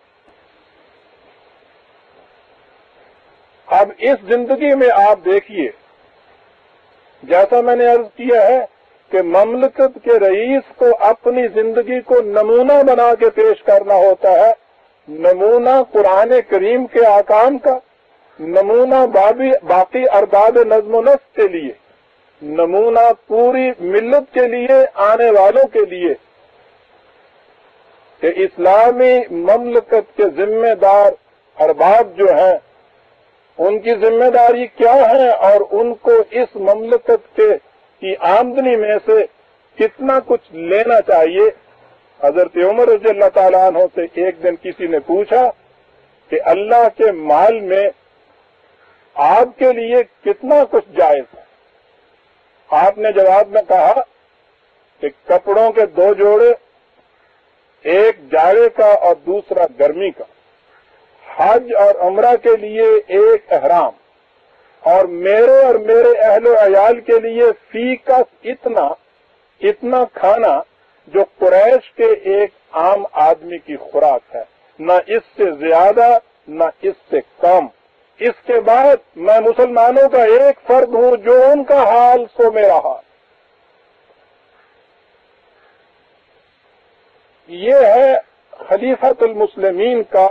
اب اس زندگی میں آپ دیکھیے، جیسا میں نے عرض کیا ہے کہ مملکت کے رئیس کو اپنی زندگی کو نمونہ بنا کے پیش کرنا ہوتا ہے. نمونہ قرآن کریم کے احکام کا، نمونہ باقی ارباب نظم و نسق کے لیے، نمونہ پوری ملت کے لیے، آنے والوں کے لیے کہ اسلامی مملکت کے ذمہ دار ارباب جو ہیں ان کی ذمہ داری کیا ہے اور ان کو اس مملکت کے کی آمدنی میں سے کتنا کچھ لینا چاہیے. حضرت عمر رضی اللہ تعالیٰ عنہ سے ایک دن کسی نے پوچھا کہ اللہ کے مال میں آپ کے لیے کتنا کچھ جائز ہے. آپ نے جواب میں کہا کہ کپڑوں کے دو جوڑے، ایک جاڑے کا اور دوسرا گرمی کا، حج اور عمرہ کے لیے ایک احرام، اور میرے اور میرے اہل و عیال کے لیے فی کا اتنا اتنا کھانا جو قریش کے ایک عام آدمی کی خوراک ہے، نہ اس سے زیادہ نہ اس سے کم. اس کے بعد میں مسلمانوں کا ایک فرد ہوں، جو ان کا حال سو میرا حال. یہ ہے خلیفۃ المسلمین کا.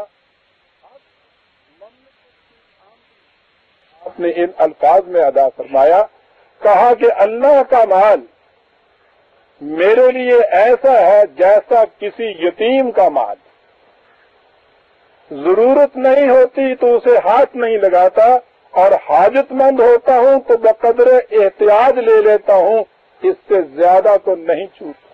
آپ نے ان الفاظ میں ادا فرمایا، کہا کہ اللہ کا مال میرے لیے ایسا ہے جیسا کسی یتیم کا مال. ضرورت نہیں ہوتی تو اسے ہاتھ نہیں لگاتا، اور حاجت مند ہوتا ہوں تو بقدر احتیاج لے لیتا ہوں، اس سے زیادہ تو نہیں چھوٹتا.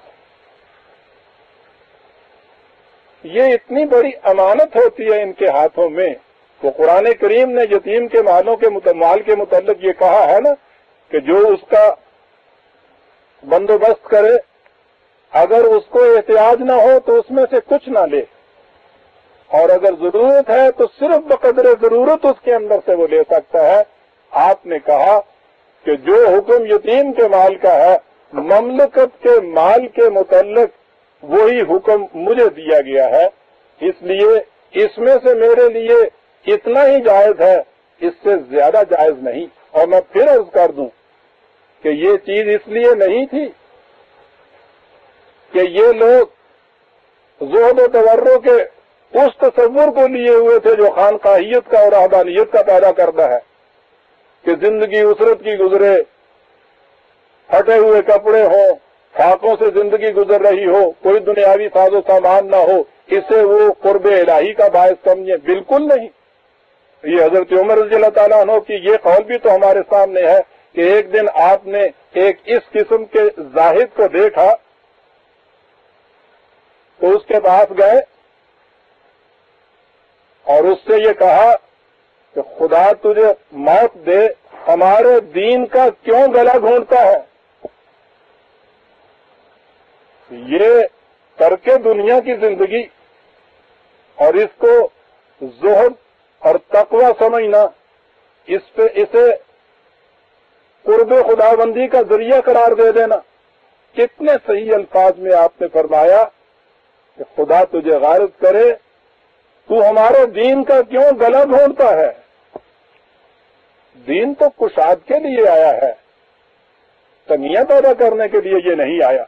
یہ اتنی بڑی امانت ہوتی ہے ان کے ہاتھوں میں. تو قرآن کریم نے یتیم کے مالوں کے مال کے متعلق یہ کہا ہے نا کہ جو اس کا بندوبست کرے، اگر اس کو احتیاج نہ ہو تو اس میں سے کچھ نہ لے، اور اگر ضرورت ہے تو صرف بقدر ضرورت اس کے اندر سے وہ لے سکتا ہے. آپ نے کہا کہ جو حکم یتیم کے مال کا ہے، مملکت کے مال کے متعلق وہی حکم مجھے دیا گیا ہے. اس لیے اس میں سے میرے لیے اتنا ہی جائز ہے، اس سے زیادہ جائز نہیں. اور میں پھر عرض کر دوں کہ یہ چیز اس لیے نہیں تھی کہ یہ لوگ زہد و تورع کے اس تصور کو لیے ہوئے تھے جو خانقاہیت کا اور رہبانیت کا پیدا کرتا ہے کہ زندگی اسرت کی گزرے، پھٹے ہوئے کپڑے ہوں، فاقوں سے زندگی گزر رہی ہو، کوئی دنیاوی ساز و سامان نہ ہو، اسے وہ قرب الہی کا باعث سمجھے. بالکل نہیں. یہ حضرت عمر رضی اللہ تعالیٰ عنہ کی یہ قول بھی تو ہمارے سامنے ہے کہ ایک دن آپ نے ایک اس قسم کے زاہد کو دیکھا تو اس کے پاس گئے اور اس سے یہ کہا کہ خدا تجھے موت دے، ہمارے دین کا کیوں گلا گھونٹتا ہے؟ یہ ترک دنیا کی زندگی اور اس کو زہد اور تقوی سمجھنا، اس پہ اسے قرب خدا بندی کا ذریعہ قرار دے دینا، کتنے صحیح الفاظ میں آپ نے فرمایا کہ خدا تجھے غارت کرے، تو ہمارے دین کا کیوں گلا ڈھونڈتا ہے؟ دین تو کشاد کے لیے آیا ہے، تنگیاں پیدا کرنے کے لیے یہ نہیں آیا۔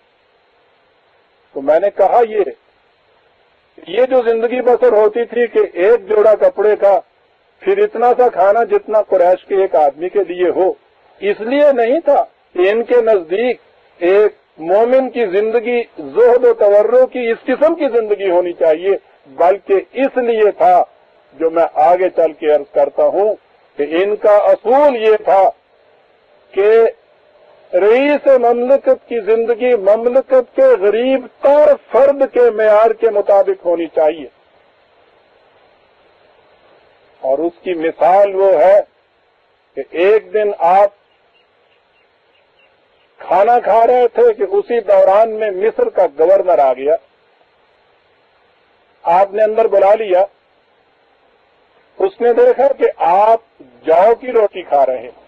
تو میں نے کہا یہ یہ جو زندگی بسر ہوتی تھی کہ ایک جوڑا کپڑے کا، پھر اتنا سا کھانا جتنا قریش کے ایک آدمی کے لیے ہو، اس لیے نہیں تھا کہ ان کے نزدیک ایک مومن کی زندگی زہد و تورع کی اس قسم کی زندگی ہونی چاہیے، بلکہ اس لیے تھا جو میں آگے چل کے عرض کرتا ہوں کہ ان کا اصول یہ تھا کہ رئیس مملکت کی زندگی مملکت کے غریب تر فرد کے معیار کے مطابق ہونی چاہیے، اور اس کی مثال وہ ہے کہ ایک دن آپ کھانا کھا رہے تھے کہ اسی دوران میں مصر کا گورنر آ گیا، آپ نے اندر بلا لیا، اس نے دیکھا کہ آپ جاؤ کی روٹی کھا رہے ہیں،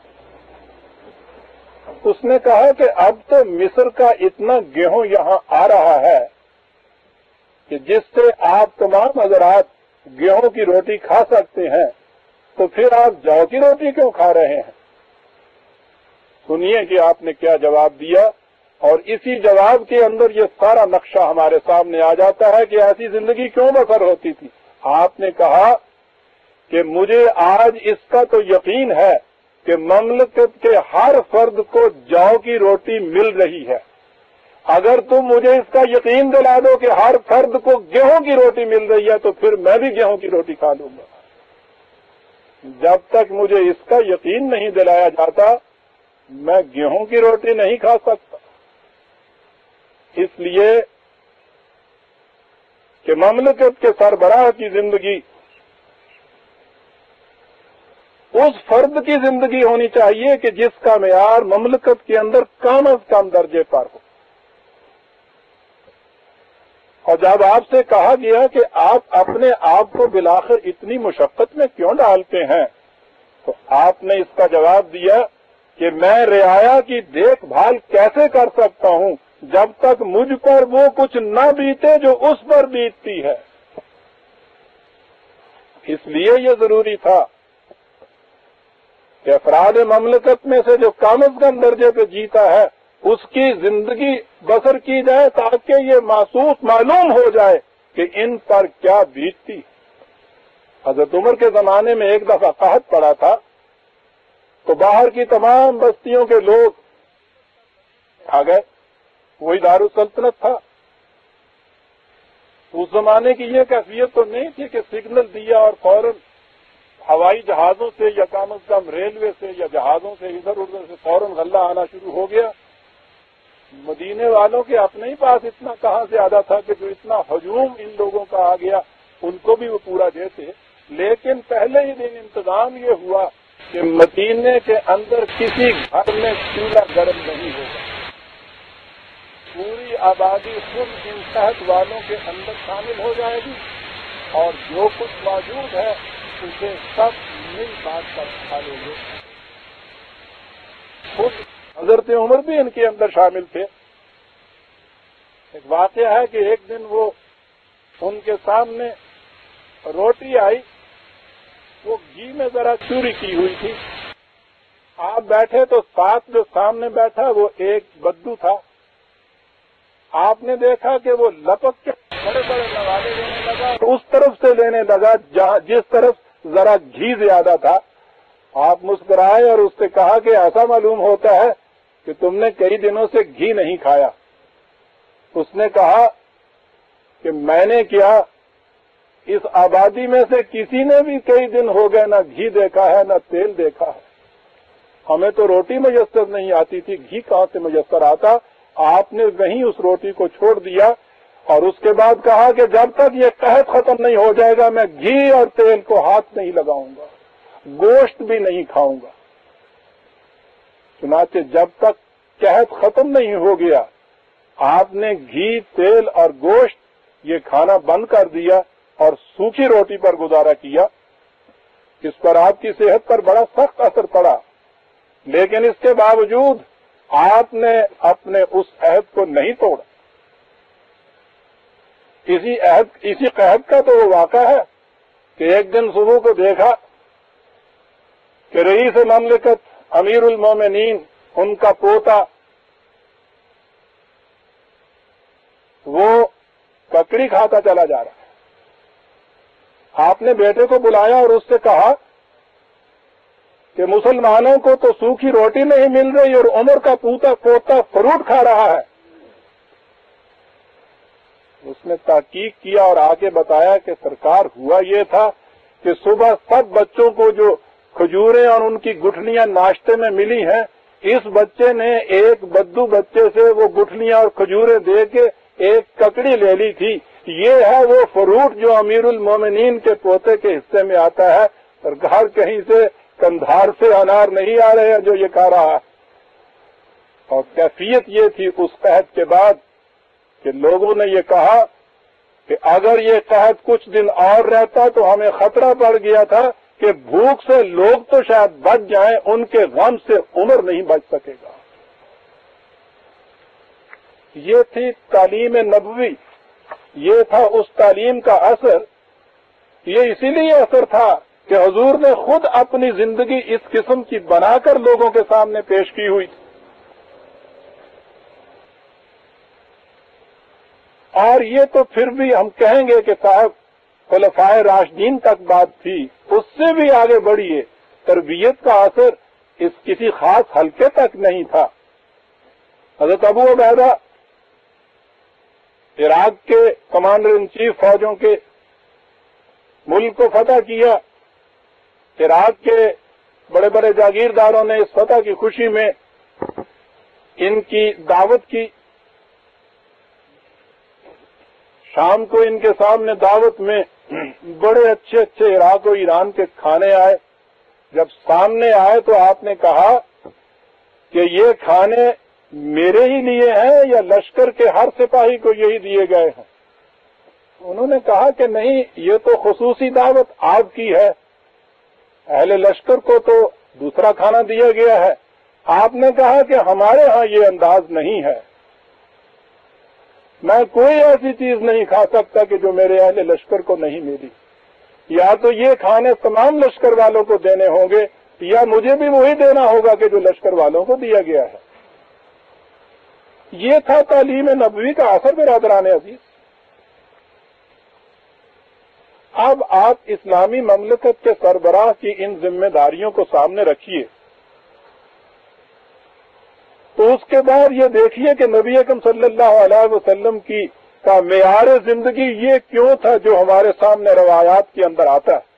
اس نے کہا کہ اب تو مصر کا اتنا گیہوں یہاں آ رہا ہے کہ جس سے آپ تمام حضرات گیہوں کی روٹی کھا سکتے ہیں، تو پھر آپ جاؤ کی روٹی کیوں کھا رہے ہیں؟ سنیے کہ آپ نے کیا جواب دیا، اور اسی جواب کے اندر یہ سارا نقشہ ہمارے سامنے آ جاتا ہے کہ ایسی زندگی کیوں بسر ہوتی تھی۔ آپ نے کہا کہ مجھے آج اس کا تو یقین ہے کہ مملکت کے ہر فرد کو جاؤ کی روٹی مل رہی ہے، اگر تم مجھے اس کا یقین دلا دو کہ ہر فرد کو گیہوں کی روٹی مل رہی ہے تو پھر میں بھی گیہوں کی روٹی کھا لوں گا۔ جب تک مجھے اس کا یقین نہیں دلایا جاتا میں گیہوں کی روٹی نہیں کھا سکتا، اس لیے کہ مملکت کے سربراہ کی زندگی اس فرد کی زندگی ہونی چاہیے کہ جس کا معیار مملکت کے اندر کم از کم درجے پر ہو۔ اور جب آپ سے کہا گیا کہ آپ اپنے آپ کو بالآخر اتنی مشقت میں کیوں ڈالتے ہیں، تو آپ نے اس کا جواب دیا کہ میں رعایا کی دیکھ بھال کیسے کر سکتا ہوں جب تک مجھ پر وہ کچھ نہ بیتے جو اس پر بیتتی ہے۔ اس لیے یہ ضروری تھا کہ افراد مملکت میں سے جو کم از کم درجے پہ جیتا ہے اس کی زندگی بسر کی جائے تاکہ یہ محسوس معلوم ہو جائے کہ ان پر کیا بیتتی۔ حضرت عمر کے زمانے میں ایک دفعہ قحط پڑا تھا تو باہر کی تمام بستیوں کے لوگ آ گئے، وہی دارالسلطنت تھا۔ اس زمانے کی یہ کیفیت تو نہیں تھی کہ سگنل دیا اور فوراً ہوائی جہازوں سے یا کم از کم ریلوے سے یا جہازوں سے ادھر ادھر سے فوراً غلہ آنا شروع ہو گیا۔ مدینے والوں کے اپنے ہی پاس اتنا کہاں زیادہ تھا کہ جو اتنا ہجوم ان لوگوں کا آ گیا ان کو بھی وہ پورا دیتے، لیکن پہلے ہی دن انتظام یہ ہوا کہ مدینے کے اندر کسی گھر میں چولہا گرم نہیں ہوگا، پوری آبادی خود ان صحت والوں کے اندر شامل ہو جائے گی اور جو کچھ موجود ہے اسے سب مل بانٹ کر کھا لیں گے۔ خود حضرت عمر بھی ان کے اندر شامل تھے۔ ایک واقعہ ہے کہ ایک دن وہ ان کے سامنے روٹی آئی، وہ گھی میں ذرا چوری کی ہوئی تھی، آپ بیٹھے تو ساتھ جو سامنے بیٹھا وہ ایک بدو تھا، آپ نے دیکھا کہ وہ لپک کے بڑے بڑے نوالے لینے لگا، اس طرف سے لینے لگا جہاں جس طرف ذرا گھی زیادہ تھا۔ آپ مسکرائے اور اس سے کہا کہ ایسا معلوم ہوتا ہے کہ تم نے کئی دنوں سے گھی نہیں کھایا۔ اس نے کہا کہ میں نے کیا، اس آبادی میں سے کسی نے بھی کئی دن ہو گئے نہ گھی دیکھا ہے نہ تیل دیکھا ہے، ہمیں تو روٹی میسر نہیں آتی تھی، گھی کہاں سے میسر آتا۔ آپ نے وہیں اس روٹی کو چھوڑ دیا اور اس کے بعد کہا کہ جب تک یہ قحط ختم نہیں ہو جائے گا میں گھی اور تیل کو ہاتھ نہیں لگاؤں گا، گوشت بھی نہیں کھاؤں گا۔ چنانچہ جب تک قحط ختم نہیں ہو گیا آپ نے گھی، تیل اور گوشت یہ کھانا بند کر دیا اور سوکھی روٹی پر گزارا کیا، اس پر آپ کی صحت پر بڑا سخت اثر پڑا، لیکن اس کے باوجود آپ نے اپنے اس عہد کو نہیں توڑا۔ اسی عہد اسی قحط کا تو وہ واقعہ ہے کہ ایک دن صبح کو دیکھا کہ رئیس مملکت امیر المومنین، ان کا پوتا، وہ ککڑی کھاتا چلا جا رہا ہے۔ آپ نے بیٹے کو بلایا اور اس سے کہا کہ مسلمانوں کو تو سوکھی روٹی نہیں مل رہی اور عمر کا پوتا پوتا فروٹ کھا رہا ہے۔ اس نے تحقیق کیا اور آگے بتایا کہ سرکار ہوا یہ تھا کہ صبح سب بچوں کو جو کھجوریں اور ان کی گٹھلیاں ناشتے میں ملی ہیں، اس بچے نے ایک بدو بچے سے وہ گٹھلیاں اور کھجوریں دے کے ایک ککڑی لے لی تھی۔ یہ ہے وہ فروٹ جو امیر المومنین کے پوتے کے حصے میں آتا ہے۔ سرکار کہیں سے کندھار سے انار نہیں آ رہے ہیں جو یہ کھا رہا ہے۔ اور کیفیت یہ تھی اس قحط کے بعد کہ لوگوں نے یہ کہا کہ اگر یہ قحط کچھ دن اور رہتا تو ہمیں خطرہ پڑ گیا تھا کہ بھوک سے لوگ تو شاید بچ جائیں، ان کے غم سے عمر نہیں بچ سکے گا۔ یہ تھی تعلیم نبوی، یہ تھا اس تعلیم کا اثر۔ یہ اسی لیے اثر تھا کہ حضور نے خود اپنی زندگی اس قسم کی بنا کر لوگوں کے سامنے پیش کی ہوئی تھی۔ اور یہ تو پھر بھی ہم کہیں گے کہ صاحب خلفائے راشدین تک بات تھی، اس سے بھی آگے بڑھیے، تربیت کا اثر اس کسی خاص حلقے تک نہیں تھا۔ حضرت ابو عبیدہ عراق کے کمانڈر ان چیف فوجوں کے ملک کو فتح کیا۔ عراق کے بڑے بڑے جاگیرداروں نے اس فتح کی خوشی میں ان کی دعوت کی۔ شام کو ان کے سامنے دعوت میں بڑے اچھے اچھے عراق و ایران کے کھانے آئے۔ جب سامنے آئے تو آپ نے کہا کہ یہ کھانے میرے ہی لیے ہیں یا لشکر کے ہر سپاہی کو یہی دیے گئے ہیں؟ انہوں نے کہا کہ نہیں، یہ تو خصوصی دعوت آپ کی ہے، اہل لشکر کو تو دوسرا کھانا دیا گیا ہے۔ آپ نے کہا کہ ہمارے ہاں یہ انداز نہیں ہے، میں کوئی ایسی چیز نہیں کھا سکتا کہ جو میرے اہل لشکر کو نہیں ملی، یا تو یہ کھانے تمام لشکر والوں کو دینے ہوں گے یا مجھے بھی وہی دینا ہوگا کہ جو لشکر والوں کو دیا گیا ہے۔ یہ تھا تعلیم نبوی کا اثر برادران عزیز۔ اب آپ اسلامی مملکت کے سربراہ کی ان ذمہ داریوں کو سامنے رکھیے تو اس کے بعد یہ دیکھیے کہ نبی اکرم صلی اللہ علیہ وسلم کی کا معیار زندگی یہ کیوں تھا جو ہمارے سامنے روایات کے اندر آتا ہے،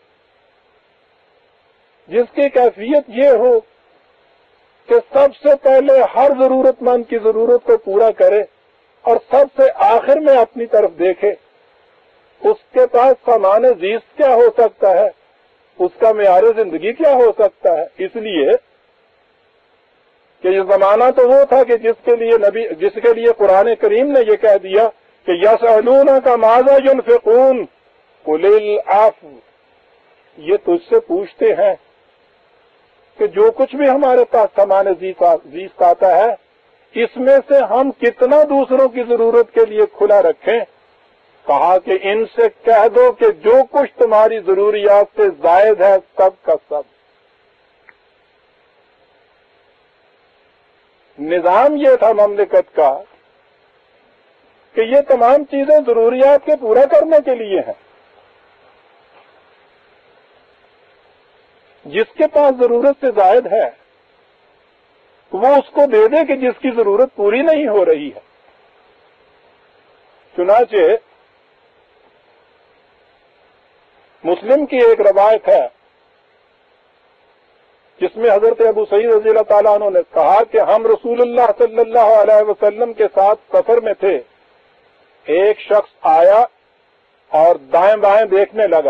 جس کی کیفیت یہ ہو کہ سب سے پہلے ہر ضرورت مند کی ضرورت کو پورا کرے اور سب سے آخر میں اپنی طرف دیکھے۔ اس کے پاس سامان زیست کیا ہو سکتا ہے، اس کا معیار زندگی کیا ہو سکتا ہے؟ اس لیے کہ یہ زمانہ تو وہ تھا کہ جس کے لیے نبی جس کے لیے قرآن کریم نے یہ کہہ دیا کہ یسألونک ماذا ينفقون قل العفو، یہ تجھ سے پوچھتے ہیں کہ جو کچھ بھی ہمارے پاس سامان زیست آتا ہے اس میں سے ہم کتنا دوسروں کی ضرورت کے لیے کھلا رکھیں؟ کہا کہ ان سے کہہ دو کہ جو کچھ تمہاری ضروریات سے زائد ہے سب کا سب۔ نظام یہ تھا مملکت کا کہ یہ تمام چیزیں ضروریات کے پورا کرنے کے لیے ہیں۔ جس کے پاس ضرورت سے زائد ہے وہ اس کو دے دے کہ جس کی ضرورت پوری نہیں ہو رہی ہے۔ چنانچہ مسلم کی ایک روایت ہے جس میں حضرت ابو سعید رضی اللہ تعالیٰ عنہ نے کہا کہ ہم رسول اللہ صلی اللہ علیہ وسلم کے ساتھ سفر میں تھے، ایک شخص آیا اور دائیں بائیں دیکھنے لگا۔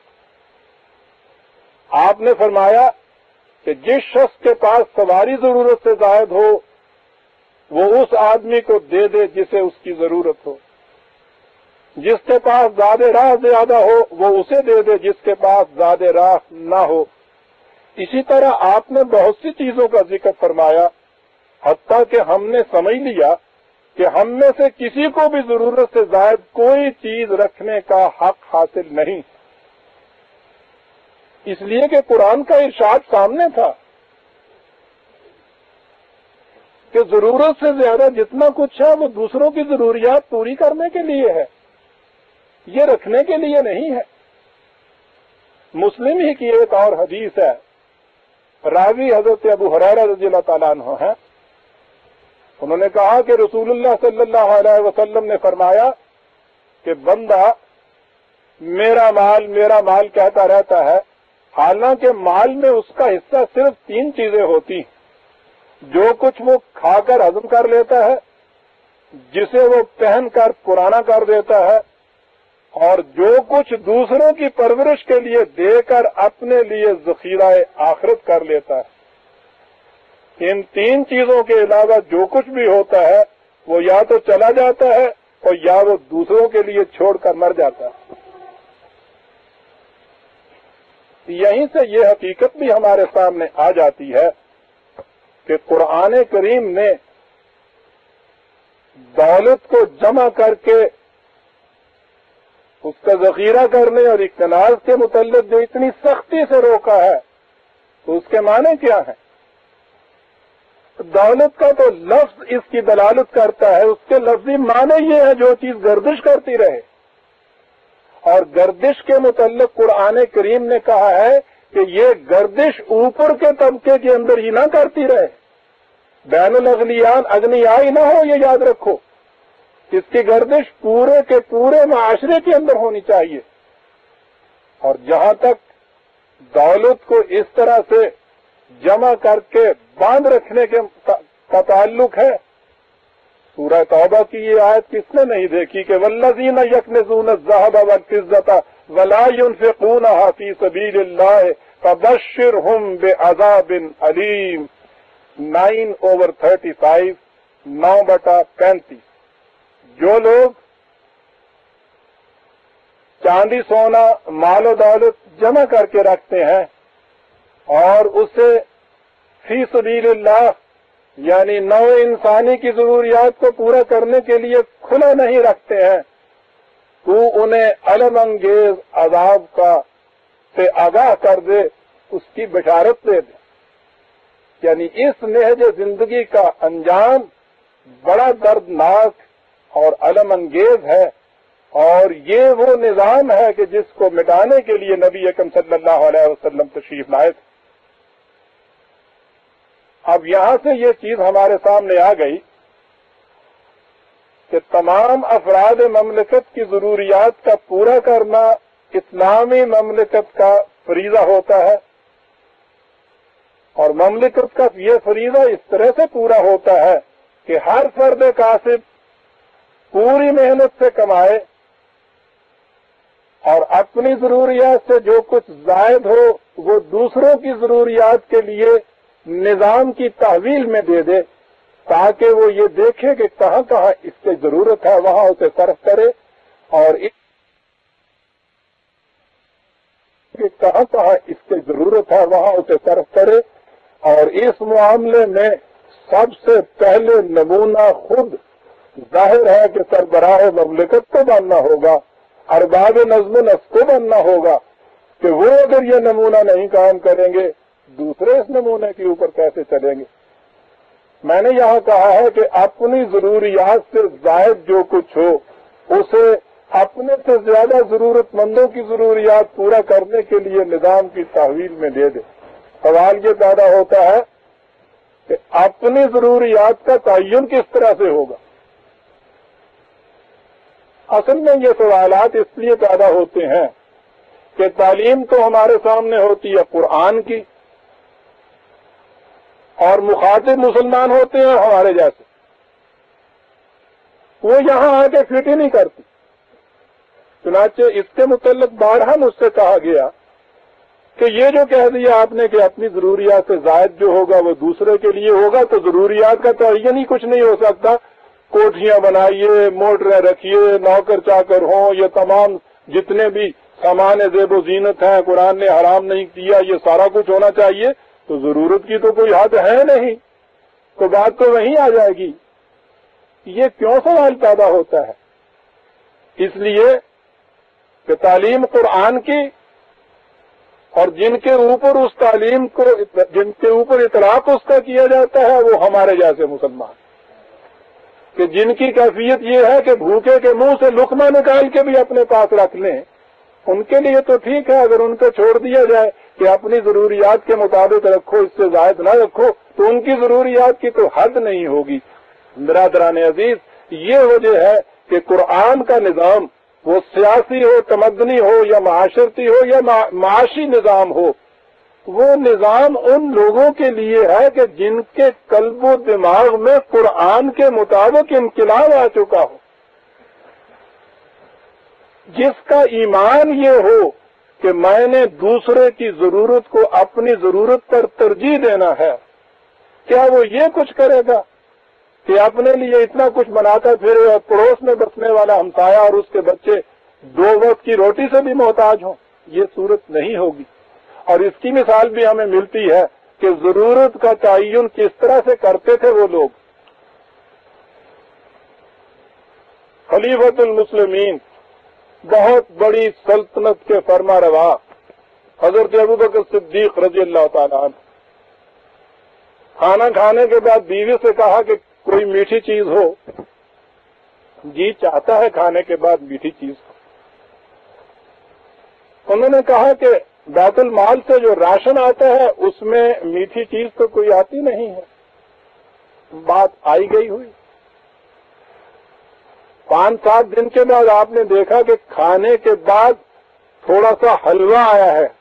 آپ نے فرمایا کہ جس شخص کے پاس سواری ضرورت سے زائد ہو وہ اس آدمی کو دے دے جسے اس کی ضرورت ہو، جس کے پاس زیادہ راہ زیادہ ہو وہ اسے دے دے جس کے پاس زیادہ راہ نہ ہو۔ اسی طرح آپ نے بہت سی چیزوں کا ذکر فرمایا، حتیٰ کہ ہم نے سمجھ لیا کہ ہم میں سے کسی کو بھی ضرورت سے زائد کوئی چیز رکھنے کا حق حاصل نہیں، اس لیے کہ قرآن کا ارشاد سامنے تھا کہ ضرورت سے زیادہ جتنا کچھ ہے وہ دوسروں کی ضروریات پوری کرنے کے لیے ہے، یہ رکھنے کے لیے نہیں ہے۔ مسلم ہی کی ایک اور حدیث ہے، راوی حضرت ابو ہریرہ رضی اللہ تعالیٰ عنہ ہے، انہوں نے کہا کہ رسول اللہ صلی اللہ علیہ وسلم نے فرمایا کہ بندہ میرا مال میرا مال کہتا رہتا ہے، حالانکہ مال میں اس کا حصہ صرف تین چیزیں ہوتی ہیں، جو کچھ وہ کھا کر ہضم کر لیتا ہے، جسے وہ پہن کر پرانا کر دیتا ہے، اور جو کچھ دوسروں کی پرورش کے لیے دے کر اپنے لیے ذخیرہ آخرت کر لیتا ہے۔ ان تین چیزوں کے علاوہ جو کچھ بھی ہوتا ہے وہ یا تو چلا جاتا ہے اور یا وہ دوسروں کے لیے چھوڑ کر مر جاتا ہے۔ یہیں سے یہ حقیقت بھی ہمارے سامنے آ جاتی ہے کہ قرآن کریم نے دولت کو جمع کر کے اس کا ذخیرہ کرنے اور اقتناز کے متعلق جو اتنی سختی سے روکا ہے تو اس کے معنی کیا ہیں؟ دولت کا تو لفظ اس کی دلالت کرتا ہے، اس کے لفظی معنی یہ ہے جو چیز گردش کرتی رہے، اور گردش کے متعلق قرآن کریم نے کہا ہے کہ یہ گردش اوپر کے طبقے کے اندر ہی نہ کرتی رہے، بین الاغنیان اغنیائی نہ ہو، یہ یاد رکھو، اس کی گردش پورے کے پورے معاشرے کے اندر ہونی چاہیے۔ اور جہاں تک دولت کو اس طرح سے جمع کر کے باندھ رکھنے کے کا تعلق ہے، سورہ توبہ کی یہ آیت کس نے نہیں دیکھی کہ والذین یکنزون الذھب والفضة ولا ينفقونها فی سبیل اللہ فبشرہم بعذاب علیم، نائن اوور تھرٹی فائیو، نو بٹا پینتیس۔ جو لوگ چاندی سونا مال و دولت جمع کر کے رکھتے ہیں اور اسے فی سبیل اللہ یعنی نو انسانی کی ضروریات کو پورا کرنے کے لیے کھلا نہیں رکھتے ہیں، تو انہیں علم انگیز عذاب کا سے آگاہ کر دے، اس کی بشارت دے دے۔ یعنی اس نہج زندگی کا انجام بڑا دردناک اور علم انگیز ہے، اور یہ وہ نظام ہے کہ جس کو مٹانے کے لیے نبی اکرم صلی اللہ علیہ وسلم تشریف لائے تھے۔ اب یہاں سے یہ چیز ہمارے سامنے آ گئی کہ تمام افراد مملکت کی ضروریات کا پورا کرنا اسلامی مملکت کا فریضہ ہوتا ہے، اور مملکت کا یہ فریضہ اس طرح سے پورا ہوتا ہے کہ ہر فرد کاسب پوری محنت سے کمائے اور اپنی ضروریات سے جو کچھ زائد ہو وہ دوسروں کی ضروریات کے لیے نظام کی تحویل میں دے دے، تاکہ وہ یہ دیکھے کہ کہاں کہاں اس کی ضرورت ہے وہاں اسے صرف کرے، اور کہاں کہاں اس کی ضرورت ہے وہاں اسے صرف کرے۔ اور اس معاملے میں سب سے پہلے نمونہ خود ظاہر ہے کہ سربراہ مملکت کو بننا ہوگا، ارباب نظم و نسق کو بننا ہوگا، کہ وہ اگر یہ نمونہ نہیں کام کریں گے دوسرے اس نمونے کے اوپر کیسے چلیں گے۔ میں نے یہاں کہا ہے کہ اپنی ضروریات سے زائد جو کچھ ہو اسے اپنے سے زیادہ ضرورت مندوں کی ضروریات پورا کرنے کے لیے نظام کی تحویل میں دے دے۔ سوال یہ پیدا ہوتا ہے کہ اپنی ضروریات کا تعین کس طرح سے ہوگا؟ اصل میں یہ سوالات اس لیے پیدا ہوتے ہیں کہ تعلیم تو ہمارے سامنے ہوتی ہے قرآن کی، اور مخاطب مسلمان ہوتے ہیں ہمارے جیسے، وہ یہاں آ کے فٹ ہی نہیں کرتی۔ چنانچہ اس کے متعلق بارہا مجھ سے کہا گیا کہ یہ جو کہہ دیا آپ نے کہ اپنی ضروریات سے زائد جو ہوگا وہ دوسرے کے لیے ہوگا، تو ضروریات کا تعین ہی کچھ نہیں ہو سکتا۔ کوٹھیاں بنائیے، موٹریں رکھیے، نوکر چاکر ہوں، یہ تمام جتنے بھی سامان زیب و زینت ہیں قرآن نے حرام نہیں کیا، یہ سارا کچھ ہونا چاہیے، تو ضرورت کی تو کوئی حد ہے نہیں، تو بات تو وہیں آ جائے گی۔ یہ کیوں سوال پیدا ہوتا ہے؟ اس لیے کہ تعلیم قرآن کی اور جن کے اوپر اس تعلیم کو جن کے اوپر اطلاق اس کا کیا جاتا ہے وہ ہمارے جیسے مسلمان، کہ جن کی کیفیت یہ ہے کہ بھوکے کے منہ سے لقمہ نکال کے بھی اپنے پاس رکھ لیں، ان کے لیے تو ٹھیک ہے، اگر ان کو چھوڑ دیا جائے کہ اپنی ضروریات کے مطابق رکھو، اس سے زائد نہ رکھو، تو ان کی ضروریات کی تو حد نہیں ہوگی۔ برادران عزیز، یہ وجہ ہے کہ قرآن کا نظام وہ سیاسی ہو، تمدنی ہو، یا معاشرتی ہو، یا معاشی نظام ہو، وہ نظام ان لوگوں کے لیے ہے کہ جن کے قلب و دماغ میں قرآن کے مطابق انقلاب آ چکا ہو، جس کا ایمان یہ ہو کہ میں نے دوسرے کی ضرورت کو اپنی ضرورت پر ترجیح دینا ہے۔ کیا وہ یہ کچھ کرے گا کہ اپنے لیے اتنا کچھ بناتا پھرے اور پڑوس میں بسنے والا ہمسایہ اور اس کے بچے دو وقت کی روٹی سے بھی محتاج ہوں؟ یہ صورت نہیں ہوگی۔ اور اس کی مثال بھی ہمیں ملتی ہے کہ ضرورت کا تعین کس طرح سے کرتے تھے وہ لوگ۔ خلیفۃ المسلمین، بہت بڑی سلطنت کے فرما روا حضرت ابوبکر صدیق رضی اللہ تعالیٰ عنہ، کھانا کھانے کے بعد بیوی سے کہا کہ کوئی میٹھی چیز ہو، جی چاہتا ہے کھانے کے بعد میٹھی چیز ہو۔ انہوں نے کہا کہ بیت المال سے جو راشن آتا ہے اس میں میٹھی چیز تو کوئی آتی نہیں ہے۔ بات آئی گئی ہوئی، پانچ سات دن کے بعد آپ نے دیکھا کہ کھانے کے بعد تھوڑا سا حلوہ آیا ہے۔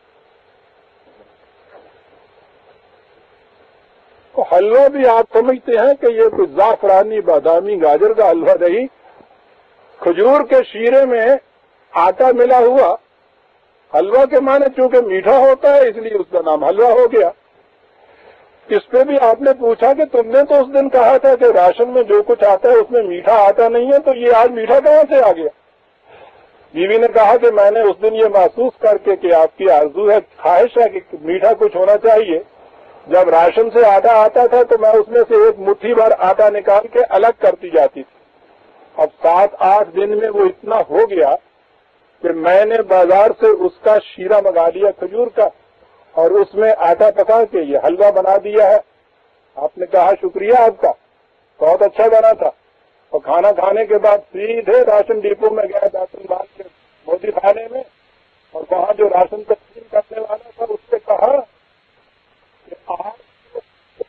تو حلوہ بھی آپ سمجھتے ہیں کہ یہ کوئی زعفرانی بادامی گاجر کا حلوہ نہیں، کھجور کے شیرے میں آٹا ملا ہوا حلوہ کے معنی چونکہ میٹھا ہوتا ہے اس لیے اس کا نام حلوہ ہو گیا۔ اس پہ بھی آپ نے پوچھا کہ تم نے تو اس دن کہا تھا کہ راشن میں جو کچھ آتا ہے اس میں میٹھا آتا نہیں ہے، تو یہ آج میٹھا کہاں سے آ گیا؟ بیوی نے کہا کہ میں نے اس دن یہ محسوس کر کے کہ آپ کی آرزو ہے، خواہش ہے کہ میٹھا کچھ ہونا چاہیے، جب راشن سے آٹا آتا تھا تو میں اس میں سے ایک مٹھی بھر آٹا نکال کے الگ کرتی جاتی تھی۔ اب سات آٹھ دن میں وہ اتنا ہو گیا کہ میں نے بازار سے اس کا شیرہ منگا لیا کھجور کا، اور اس میں آٹا پکا کے یہ حلوہ بنا دیا ہے۔ آپ نے کہا شکریہ آپ کا، بہت اچھا بنا تھا۔ اور کھانا کھانے کے بعد سیدھے راشن ڈپو میں گئے بیت المال کے موتی خانے میں، اور وہاں جو راشن تقسیم کرنے والا تھا اس سے کہا کہ آج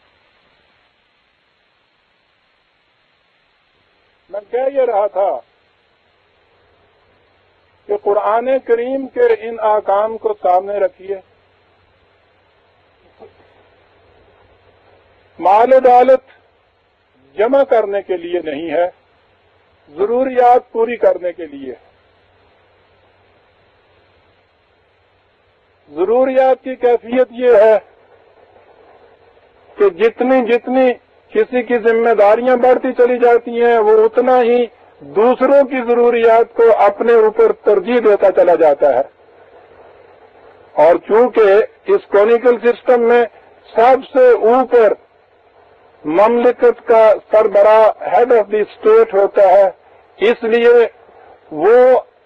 میں کہہ یہ رہا تھا کہ قرآن کریم کے ان احکام کو سامنے رکھیے، مال و دولت جمع کرنے کے لیے نہیں ہے، ضروریات پوری کرنے کے لیے۔ ضروریات کی کیفیت یہ ہے کہ جتنی جتنی کسی کی ذمہ داریاں بڑھتی چلی جاتی ہیں وہ اتنا ہی دوسروں کی ضروریات کو اپنے اوپر ترجیح دیتا چلا جاتا ہے۔ اور چونکہ اس کونیکل سسٹم میں سب سے اوپر مملکت کا سربراہ ہیڈ آف دی اسٹیٹ ہوتا ہے، اس لیے وہ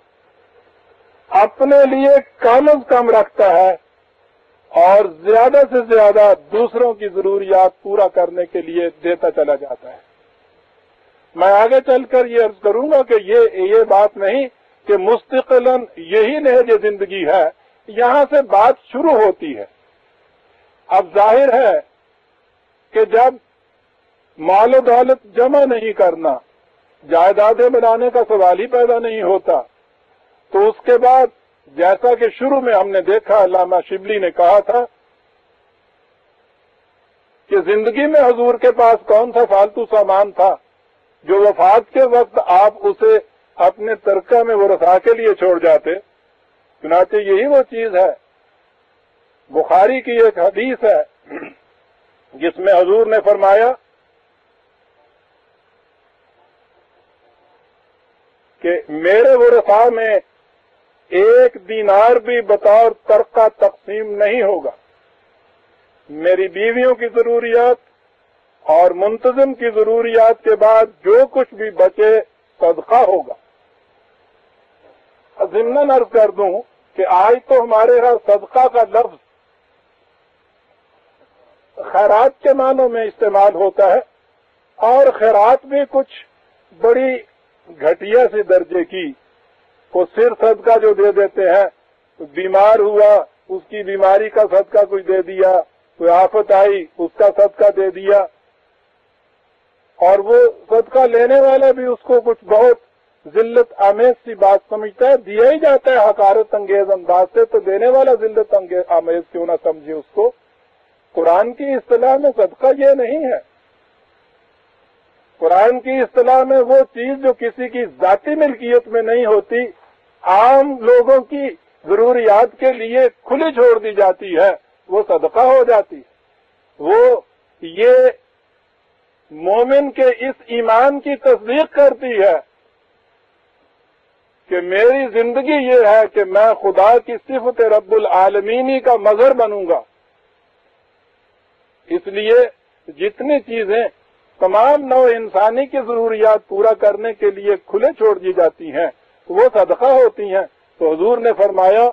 اپنے لیے کم از کم رکھتا ہے اور زیادہ سے زیادہ دوسروں کی ضروریات پورا کرنے کے لیے دیتا چلا جاتا ہے۔ میں آگے چل کر یہ عرض کروں گا کہ یہ یہ بات نہیں کہ مستقلاً یہی نہج زندگی ہے، یہاں سے بات شروع ہوتی ہے۔ اب ظاہر ہے کہ جب مال و دولت جمع نہیں کرنا، جائیدادیں بنانے کا سوال ہی پیدا نہیں ہوتا، تو اس کے بعد جیسا کہ شروع میں ہم نے دیکھا، علامہ شبلی نے کہا تھا کہ زندگی میں حضور کے پاس کون سا فالتو سامان تھا جو وفات کے وقت آپ اسے اپنے ترکہ میں ورثاء کے لیے چھوڑ جاتے؟ چنانچہ یہی وہ چیز ہے بخاری کی ایک حدیث ہے جس میں حضور نے فرمایا کہ میرے ورثاء میں ایک دینار بھی بطور ترکہ تقسیم نہیں ہوگا، میری بیویوں کی ضروریات اور منتظم کی ضروریات کے بعد جو کچھ بھی بچے صدقہ ہوگا۔ ضمناً عرض کر دوں کہ آج تو ہمارے یہاں صدقہ کا لفظ خیرات کے معنوں میں استعمال ہوتا ہے، اور خیرات بھی کچھ بڑی گھٹیا سے درجے کی، کو صرف صدقہ جو دے دیتے ہیں، بیمار ہوا اس کی بیماری کا صدقہ کچھ دے دیا، کوئی آفت آئی اس کا صدقہ دے دیا، اور وہ صدقہ لینے والا بھی اس کو کچھ بہت ذلت آمیز سی بات سمجھتا ہے، دیا ہی جاتا ہے حقارت انگیز انداز سے، تو دینے والا ذلت آمیز کیوں نہ سمجھے اس کو۔ قرآن کی اصطلاح میں صدقہ یہ نہیں ہے، قرآن کی اصطلاح میں وہ چیز جو کسی کی ذاتی ملکیت میں نہیں ہوتی، عام لوگوں کی ضروریات کے لیے کھلی چھوڑ دی جاتی ہے، وہ صدقہ ہو جاتی ہے۔ وہ یہ مومن کے اس ایمان کی تصدیق کرتی ہے کہ میری زندگی یہ ہے کہ میں خدا کی صفت رب العالمینی کا مظہر بنوں گا، اس لیے جتنی چیزیں تمام نوع انسانی کی ضروریات پورا کرنے کے لیے کھلے چھوڑ دی جاتی ہیں وہ صدقہ ہوتی ہیں۔ تو حضور نے فرمایا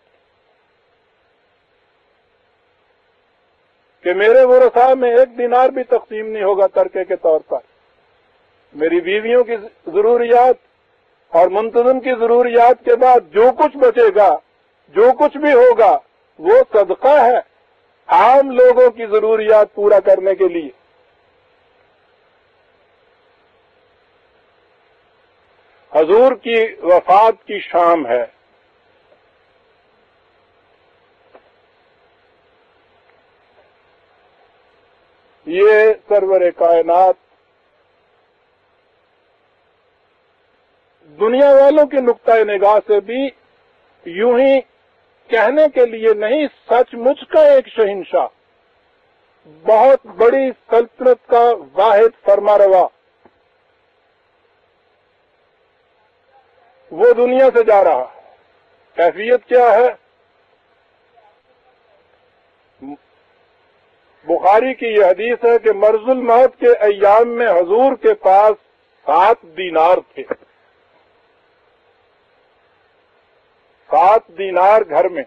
کہ میرے ورثاء میں ایک دینار بھی تقسیم نہیں ہوگا ترکے کے طور پر، میری بیویوں کی ضروریات اور منتظم کی ضروریات کے بعد جو کچھ بچے گا، جو کچھ بھی ہوگا، وہ صدقہ ہے عام لوگوں کی ضروریات پورا کرنے کے لیے۔ حضور کی وفات کی شام ہے، یہ سرور کائنات دنیا والوں کی نقطۂ نگاہ سے بھی یوں ہی کہنے کے لیے نہیں، سچ مچ کا ایک شہنشاہ، بہت بڑی سلطنت کا واحد فرما روا، وہ دنیا سے جا رہا ہے۔ کیفیت کیا ہے؟ بخاری کی یہ حدیث ہے کہ مرض الموت کے ایام میں حضور کے پاس سات دینار تھے، سات دینار گھر میں۔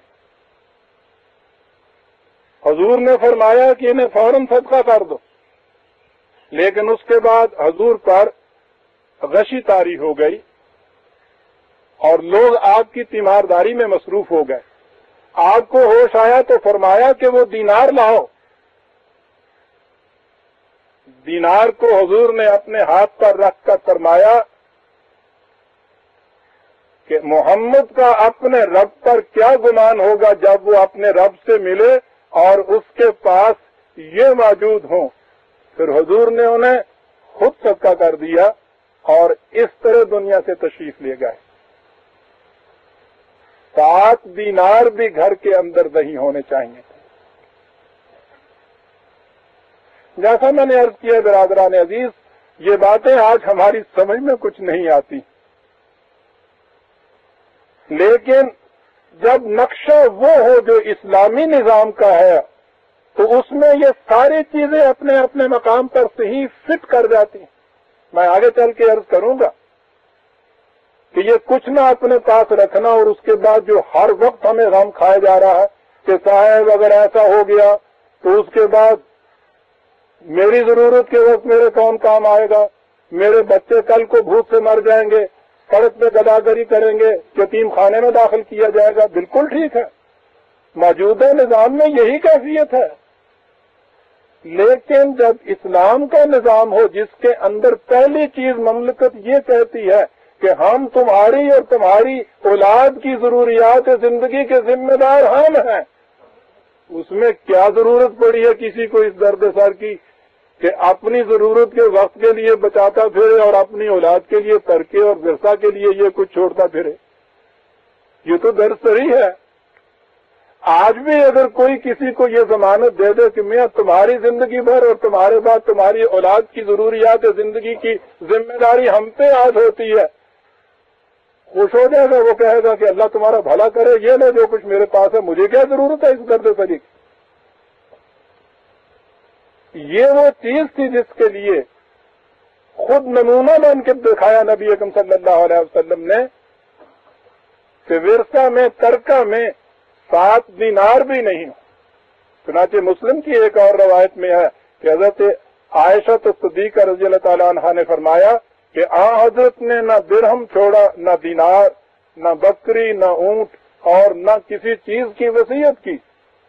حضور نے فرمایا کہ انہیں فوراً صدقہ کر دو، لیکن اس کے بعد حضور پر غشی طاری ہو گئی اور لوگ آپ کی تیمارداری میں مصروف ہو گئے۔ آپ کو ہوش آیا تو فرمایا کہ وہ دینار لاؤ۔ دینار کو حضور نے اپنے ہاتھ پر رکھ کر فرمایا کہ محمد کا اپنے رب پر کیا گمان ہوگا جب وہ اپنے رب سے ملے اور اس کے پاس یہ موجود ہوں۔ پھر حضور نے انہیں خود صدقہ کر دیا اور اس طرح دنیا سے تشریف لے گئے۔ سات دینار بھی گھر کے اندر نہیں ہونے چاہیے تھے۔ جیسا میں نے عرض کیا برادران عزیز، یہ باتیں آج ہماری سمجھ میں کچھ نہیں آتی، لیکن جب نقشہ وہ ہو جو اسلامی نظام کا ہے تو اس میں یہ ساری چیزیں اپنے اپنے مقام پر صحیح فٹ کر جاتی ہیں۔ میں آگے چل کے عرض کروں گا کہ یہ کچھ نہ اپنے پاس رکھنا اور اس کے بعد جو ہر وقت ہمیں غم کھایا جا رہا ہے کہ صاحب اگر ایسا ہو گیا تو اس کے بعد میری ضرورت کے وقت میرے کون کام آئے گا، میرے بچے کل کو بھوک سے مر جائیں گے، سڑک پہ گداگری کریں گے، یتیم خانے میں داخل کیا جائے گا۔ بالکل ٹھیک ہے، موجودہ نظام میں یہی کیفیت ہے، لیکن جب اسلام کا نظام ہو جس کے اندر پہلی چیز مملکت یہ کہتی ہے کہ ہم تمہاری اور تمہاری اولاد کی ضروریات زندگی کے ذمہ دار ہم ہیں، اس میں کیا ضرورت پڑی ہے کسی کو اس درد سر کی کہ اپنی ضرورت کے وقت کے لیے بچاتا پھرے اور اپنی اولاد کے لیے ترکے اور ورثہ کے لیے یہ کچھ چھوڑتا پھرے۔ یہ تو درد سری ہے۔ آج بھی اگر کوئی کسی کو یہ ضمانت دے دے کہ میں تمہاری زندگی بھر اور تمہارے بعد تمہاری اولاد کی ضروریات زندگی کی ذمہ داری ہم پہ عائد ہوتی ہے، خوش ہو جائے گا، وہ کہے گا کہ اللہ تمہارا بھلا کرے، یہ نہ جو کچھ میرے پاس ہے مجھے کیا ضرورت ہے اس درد فریق۔ یہ وہ چیز تھی جس کے لیے خود نمونہ بن کے دکھایا نبی اکرم صلی اللہ علیہ وسلم نے کہ ورثہ میں ترکہ میں سات دینار بھی نہیں ہو۔ چنانچہ مسلم کی ایک اور روایت میں ہے کہ حضرت عائشہ صدیقہ رضی اللہ تعالیٰ عنہا نے فرمایا کہ آن حضرت نے نہ درہم چھوڑا، نہ دینار، نہ بکری، نہ اونٹ اور نہ کسی چیز کی وصیت کی۔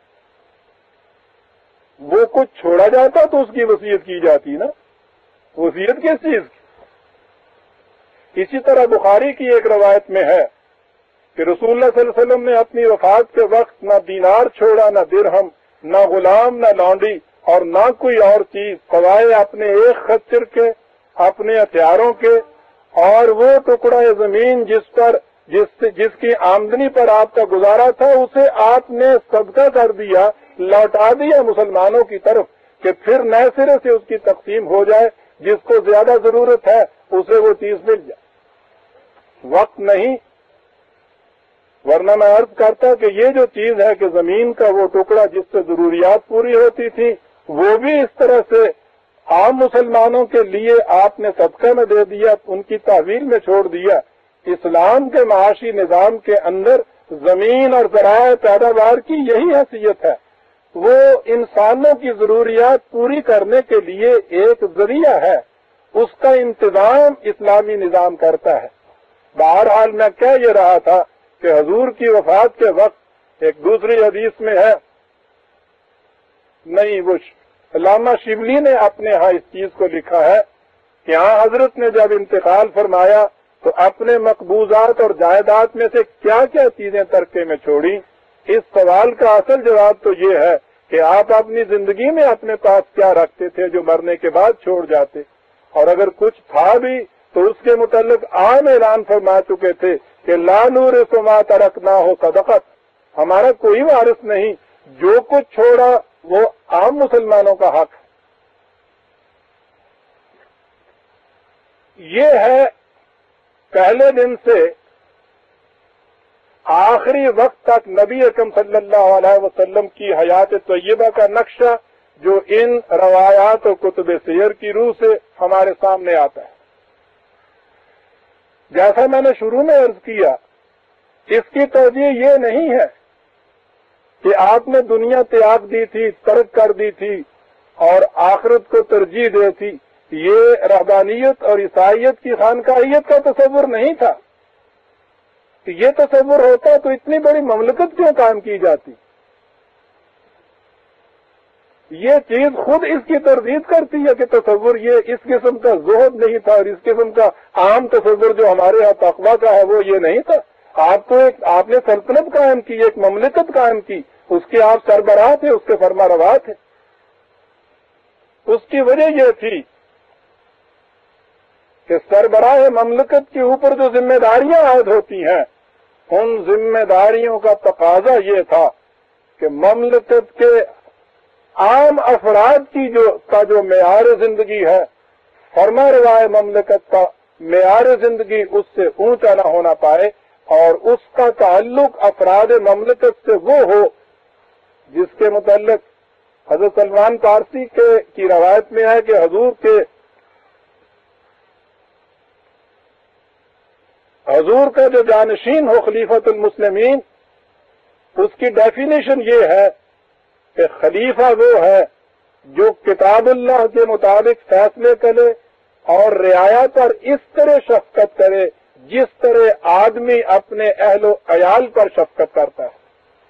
وہ کچھ چھوڑا جاتا تو اس کی وصیت کی جاتی نا، وصیت کس چیز کی؟ اسی طرح بخاری کی ایک روایت میں ہے کہ رسول اللہ صلی اللہ علیہ وسلم نے اپنی وفات کے وقت نہ دینار چھوڑا، نہ درہم، نہ غلام، نہ لونڈی اور نہ کوئی اور چیز، سوائے اپنے ایک خچر کے، اپنے ہتھیاروں کے، اور وہ ٹکڑا زمین جس پر جس جس کی آمدنی پر آپ کا گزارا تھا اسے آپ نے صدقہ کر دیا، لوٹا دیا مسلمانوں کی طرف کہ پھر نئے سرے سے اس کی تقسیم ہو جائے، جس کو زیادہ ضرورت ہے اسے وہ چیز مل جائے۔ وقت نہیں، ورنہ میں عرض کرتا کہ یہ جو چیز ہے کہ زمین کا وہ ٹکڑا جس سے ضروریات پوری ہوتی تھی وہ بھی اس طرح سے عام مسلمانوں کے لیے آپ نے صدقہ میں دے دیا، ان کی تحویل میں چھوڑ دیا۔ اسلام کے معاشی نظام کے اندر زمین اور ذرائع پیداوار کی یہی حیثیت ہے، وہ انسانوں کی ضروریات پوری کرنے کے لیے ایک ذریعہ ہے، اس کا انتظام اسلامی نظام کرتا ہے۔ بہرحال میں کہہ یہ رہا تھا کہ حضور کی وفات کے وقت ایک دوسری حدیث میں ہے، نہیں وہ علامہ شبلی نے اپنے ہاں اس چیز کو لکھا ہے کہ ہاں حضرت نے جب انتقال فرمایا تو اپنے مقبوضات اور جائیداد میں سے کیا کیا چیزیں ترکے میں چھوڑی۔ اس سوال کا اصل جواب تو یہ ہے کہ آپ اپنی زندگی میں اپنے پاس کیا رکھتے تھے جو مرنے کے بعد چھوڑ جاتے، اور اگر کچھ تھا بھی تو اس کے متعلق عام اعلان فرما چکے تھے کہ لا نورث ما ترکنا ہو صدقت، ہمارا کوئی وارث نہیں، جو کچھ چھوڑا وہ عام مسلمانوں کا حق ہے۔ یہ ہے پہلے دن سے آخری وقت تک نبی اکرم صلی اللہ علیہ وسلم کی حیات طیبہ کا نقشہ جو ان روایات اور کتب سیر کی روح سے ہمارے سامنے آتا ہے۔ جیسا میں نے شروع میں عرض کیا، اس کی توجہ یہ نہیں ہے کہ آپ نے دنیا تیاگ دی تھی، ترک کر دی تھی اور آخرت کو ترجیح دے تھی، یہ رہبانیت اور عیسائیت کی خانقاہیت کا تصور نہیں تھا۔ یہ تصور ہوتا تو اتنی بڑی مملکت کیوں قائم کی جاتی؟ یہ چیز خود اس کی تردید کرتی ہے کہ تصور یہ اس قسم کا زہد نہیں تھا، اور اس قسم کا عام تصور جو ہمارے یہاں تقویٰ کا ہے وہ یہ نہیں تھا۔ آپ کو ایک آپ نے سلطنت قائم کی، ایک مملکت قائم کی، اس کے آپ سربراہ تھے، اس کے فرما روا تھے۔ اس کی وجہ یہ تھی کہ سربراہ مملکت کے اوپر جو ذمہ داریاں عائد ہوتی ہیں ان ذمہ داریوں کا تقاضا یہ تھا کہ مملکت کے عام افراد کی جو کا جو معیار زندگی ہے، فرما روائے مملکت کا معیار زندگی اس سے اونچا نہ ہونا پائے، اور اس کا تعلق افراد مملکت سے وہ ہو جس کے متعلق حضرت سلمان پارسی کے کی روایت میں ہے کہ حضور کے حضور کا جو جانشین ہو خلیفۃ المسلمین، اس کی ڈیفینیشن یہ ہے کہ خلیفہ وہ ہے جو کتاب اللہ کے مطابق فیصلے کرے اور رعایا پر اس طرح شفقت کرے جس طرح آدمی اپنے اہل و عیال پر شفقت کرتا ہے۔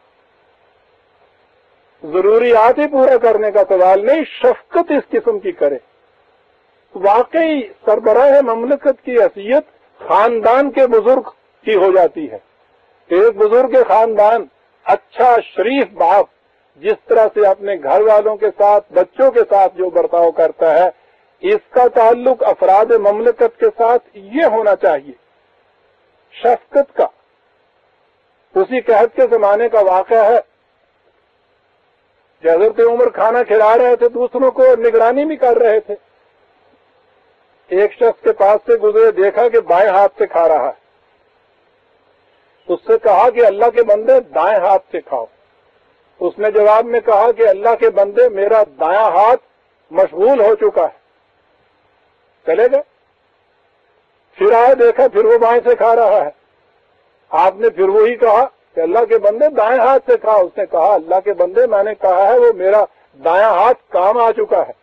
ضروریات ہی پورا کرنے کا سوال نہیں، شفقت اس قسم کی کرے۔ واقعی سربراہ مملکت کی حیثیت خاندان کے بزرگ کی ہو جاتی ہے۔ ایک بزرگ خاندان، اچھا شریف باپ جس طرح سے اپنے گھر والوں کے ساتھ، بچوں کے ساتھ جو برتاؤ کرتا ہے، اس کا تعلق افراد مملکت کے ساتھ یہ ہونا چاہیے، شفقت کا۔ اسی قحط کے زمانے کا واقعہ ہے کہ حضرت عمر کھانا کھلا رہے تھے، دوسروں کو نگرانی بھی کر رہے تھے. ایک شخص کے پاس سے گزرے، دیکھا کہ بائیں ہاتھ سے کھا رہا ہے. اس سے کہا کہ اللہ کے بندے دائیں ہاتھ سے کھاؤ. اس نے جواب میں کہا کہ اللہ کے بندے میرا دایاں ہاتھ مشغول ہو چکا ہے. چلے گئے. پھر آئے، دیکھا پھر وہ بائیں سے کھا رہا ہے. آپ نے پھر وہی کہا کہ اللہ کے بندے دائیں ہاتھ سے کھا. اس نے کہا اللہ کے بندے میں نے کہا ہے وہ میرا دایاں ہاتھ کام آ چکا ہے.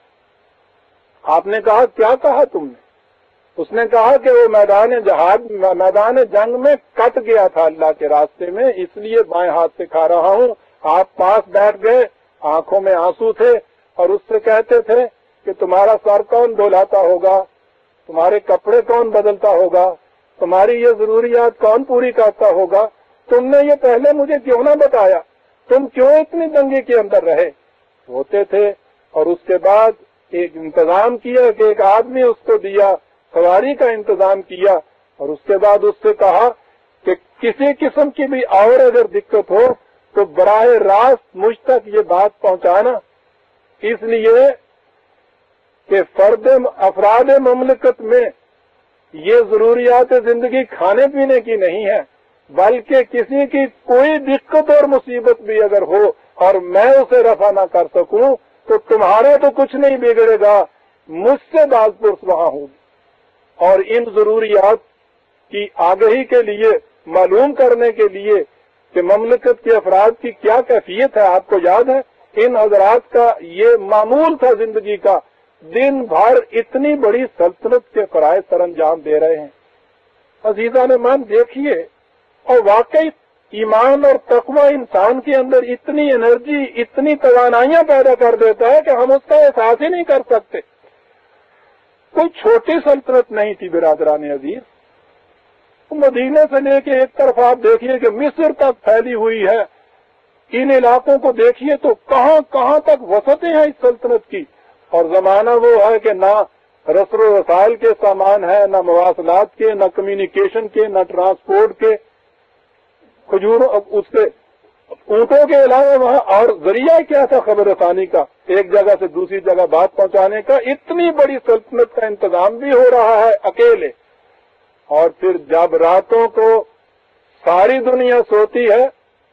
آپ نے کہا کیا کہا تم نے؟ اس نے کہا کہ وہ میدان جہاد میدان جنگ میں کٹ گیا تھا اللہ کے راستے میں، اس لیے بائیں ہاتھ سے کھا رہا ہوں. آپ پاس بیٹھ گئے، آنکھوں میں آنسو تھے، اور اس سے کہتے تھے کہ تمہارا سر کون دھلاتا ہوگا، تمہارے کپڑے کون بدلتا ہوگا، تمہاری یہ ضروریات کون پوری کرتا ہوگا، تم نے یہ پہلے مجھے کیوں نہ بتایا، تم کیوں اتنی تنگی کے اندر رہے. ہوتے تھے. اور اس کے بعد ایک انتظام کیا کہ ایک آدمی اس کو دیا، سواری کا انتظام کیا، اور اس کے بعد اس سے کہا کہ کسی قسم کی بھی اور اگر دقت ہو تو براہ راست مجھ تک یہ بات پہنچانا، اس لیے کہ فرد افراد مملکت میں یہ ضروریات زندگی کھانے پینے کی نہیں ہے، بلکہ کسی کی کوئی دقت اور مصیبت بھی اگر ہو اور میں اسے رفع نہ کر سکوں تو تمہارا تو کچھ نہیں بگڑے گا، مجھ سے باز پرس وہاں ہوں. اور ان ضروریات کی آگہی کے لیے، معلوم کرنے کے لیے کہ مملکت کے افراد کی کیا کیفیت ہے، آپ کو یاد ہے ان حضرات کا یہ معمول تھا زندگی کا، دن بھر اتنی بڑی سلطنت کے فرائض سر انجام دے رہے ہیں. عزیزان من دیکھیے، اور واقعی ایمان اور تقوی انسان کے اندر اتنی انرجی، اتنی توانائیاں پیدا کر دیتا ہے کہ ہم اس کا احساس ہی نہیں کر سکتے. کوئی چھوٹی سلطنت نہیں تھی برادران عزیز. مدینے سے لے کے ایک طرف آپ دیکھیے کہ مصر تک پھیلی ہوئی ہے، ان علاقوں کو دیکھیے تو کہاں کہاں تک وسعتیں ہیں اس سلطنت کی. اور زمانہ وہ ہے کہ نہ رسل و رسائل کے سامان ہے، نہ مواصلات کے، نہ کمیونیکیشن کے، نہ ٹرانسپورٹ کے، کھجوروں اس کے اونٹوں کے علاوہ وہاں اور ذریعہ کیا تھا خبر رسانی کا، ایک جگہ سے دوسری جگہ بات پہنچانے کا. اتنی بڑی سلطنت کا انتظام بھی ہو رہا ہے اکیلے. اور پھر جب راتوں کو ساری دنیا سوتی ہے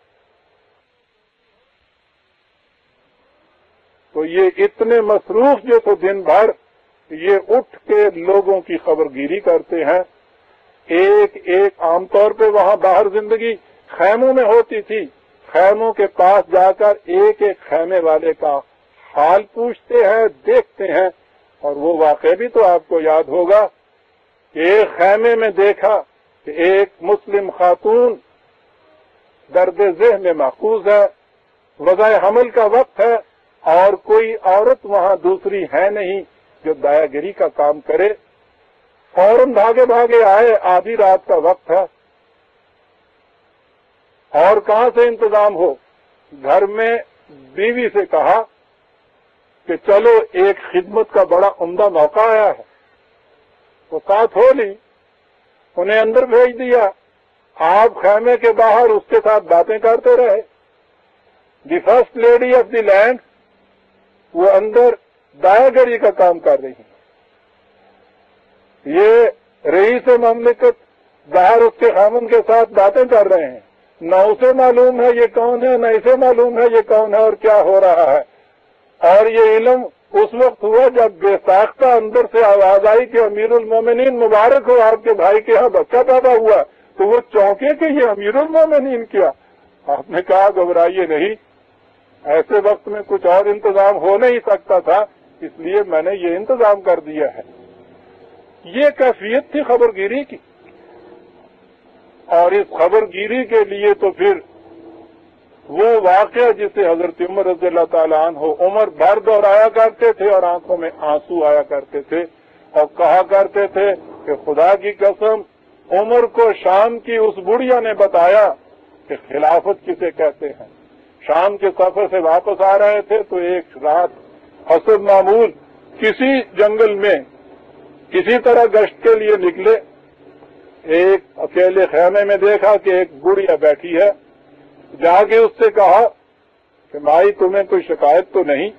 تو یہ اتنے مصروف جو تو دن بھر یہ اٹھ کے لوگوں کی خبر گیری کرتے ہیں. ایک ایک عام طور پہ وہاں باہر زندگی خیموں میں ہوتی تھی. خیموں کے پاس جا کر ایک ایک خیمے والے کا حال پوچھتے ہیں، دیکھتے ہیں. اور وہ واقعہ بھی تو آپ کو یاد ہوگا کہ ایک خیمے میں دیکھا کہ ایک مسلم خاتون درد ذہن میں محفوظ ہے، وضع حمل کا وقت ہے، اور کوئی عورت وہاں دوسری ہے نہیں جو دایا گری کا کام کرے. فوراً بھاگے بھاگے آئے، آدھی رات کا وقت ہے. اور کہاں سے انتظام ہو؟ گھر میں بیوی سے کہا کہ چلو ایک خدمت کا بڑا عمدہ موقع آیا ہے. وہ ساتھ ہو لی، انہیں اندر بھیج دیا. آپ خیمے کے باہر اس کے ساتھ باتیں کرتے رہے. The first lady of the land وہ اندر دایا گری کا کام کر رہی ہیں. یہ رئیس مملکت باہر اس کے خامن کے ساتھ باتیں کر رہے ہیں. نہ اسے معلوم ہے یہ کون ہے، نہ اسے معلوم ہے یہ کون ہے اور کیا ہو رہا ہے. اور یہ علم اس وقت ہوا جب بے ساختہ اندر سے آواز آئی کہ امیر المومنین مبارک ہو، آپ کے بھائی کے ہاں بچہ پیدا ہوا. تو وہ چونکے کہ یہ امیر المومنین کیا. آپ نے کہا گھبرائیے نہیں، ایسے وقت میں کچھ اور انتظام ہو نہیں سکتا تھا، اس لیے میں نے یہ انتظام کر دیا ہے. یہ کیفیت تھی خبر گیری کی. اور اس خبر گیری کے لیے تو پھر وہ واقعہ جسے حضرت عمر رضی اللہ تعالیٰ عنہ عمر بھر دوہرایا کرتے تھے اور آنکھوں میں آنسو آیا کرتے تھے اور کہا کرتے تھے کہ خدا کی قسم عمر کو شام کی اس بڑھیا نے بتایا کہ خلافت کسے کہتے ہیں. شام کے سفر سے واپس آ رہے تھے تو ایک رات حسب معمول کسی جنگل میں کسی طرح گشت کے لیے نکلے. ایک اکیلے خیمے میں دیکھا کہ ایک بڑھیا بیٹھی ہے. جا کے اس سے کہا کہ بھائی تمہیں کوئی شکایت تو نہیں؟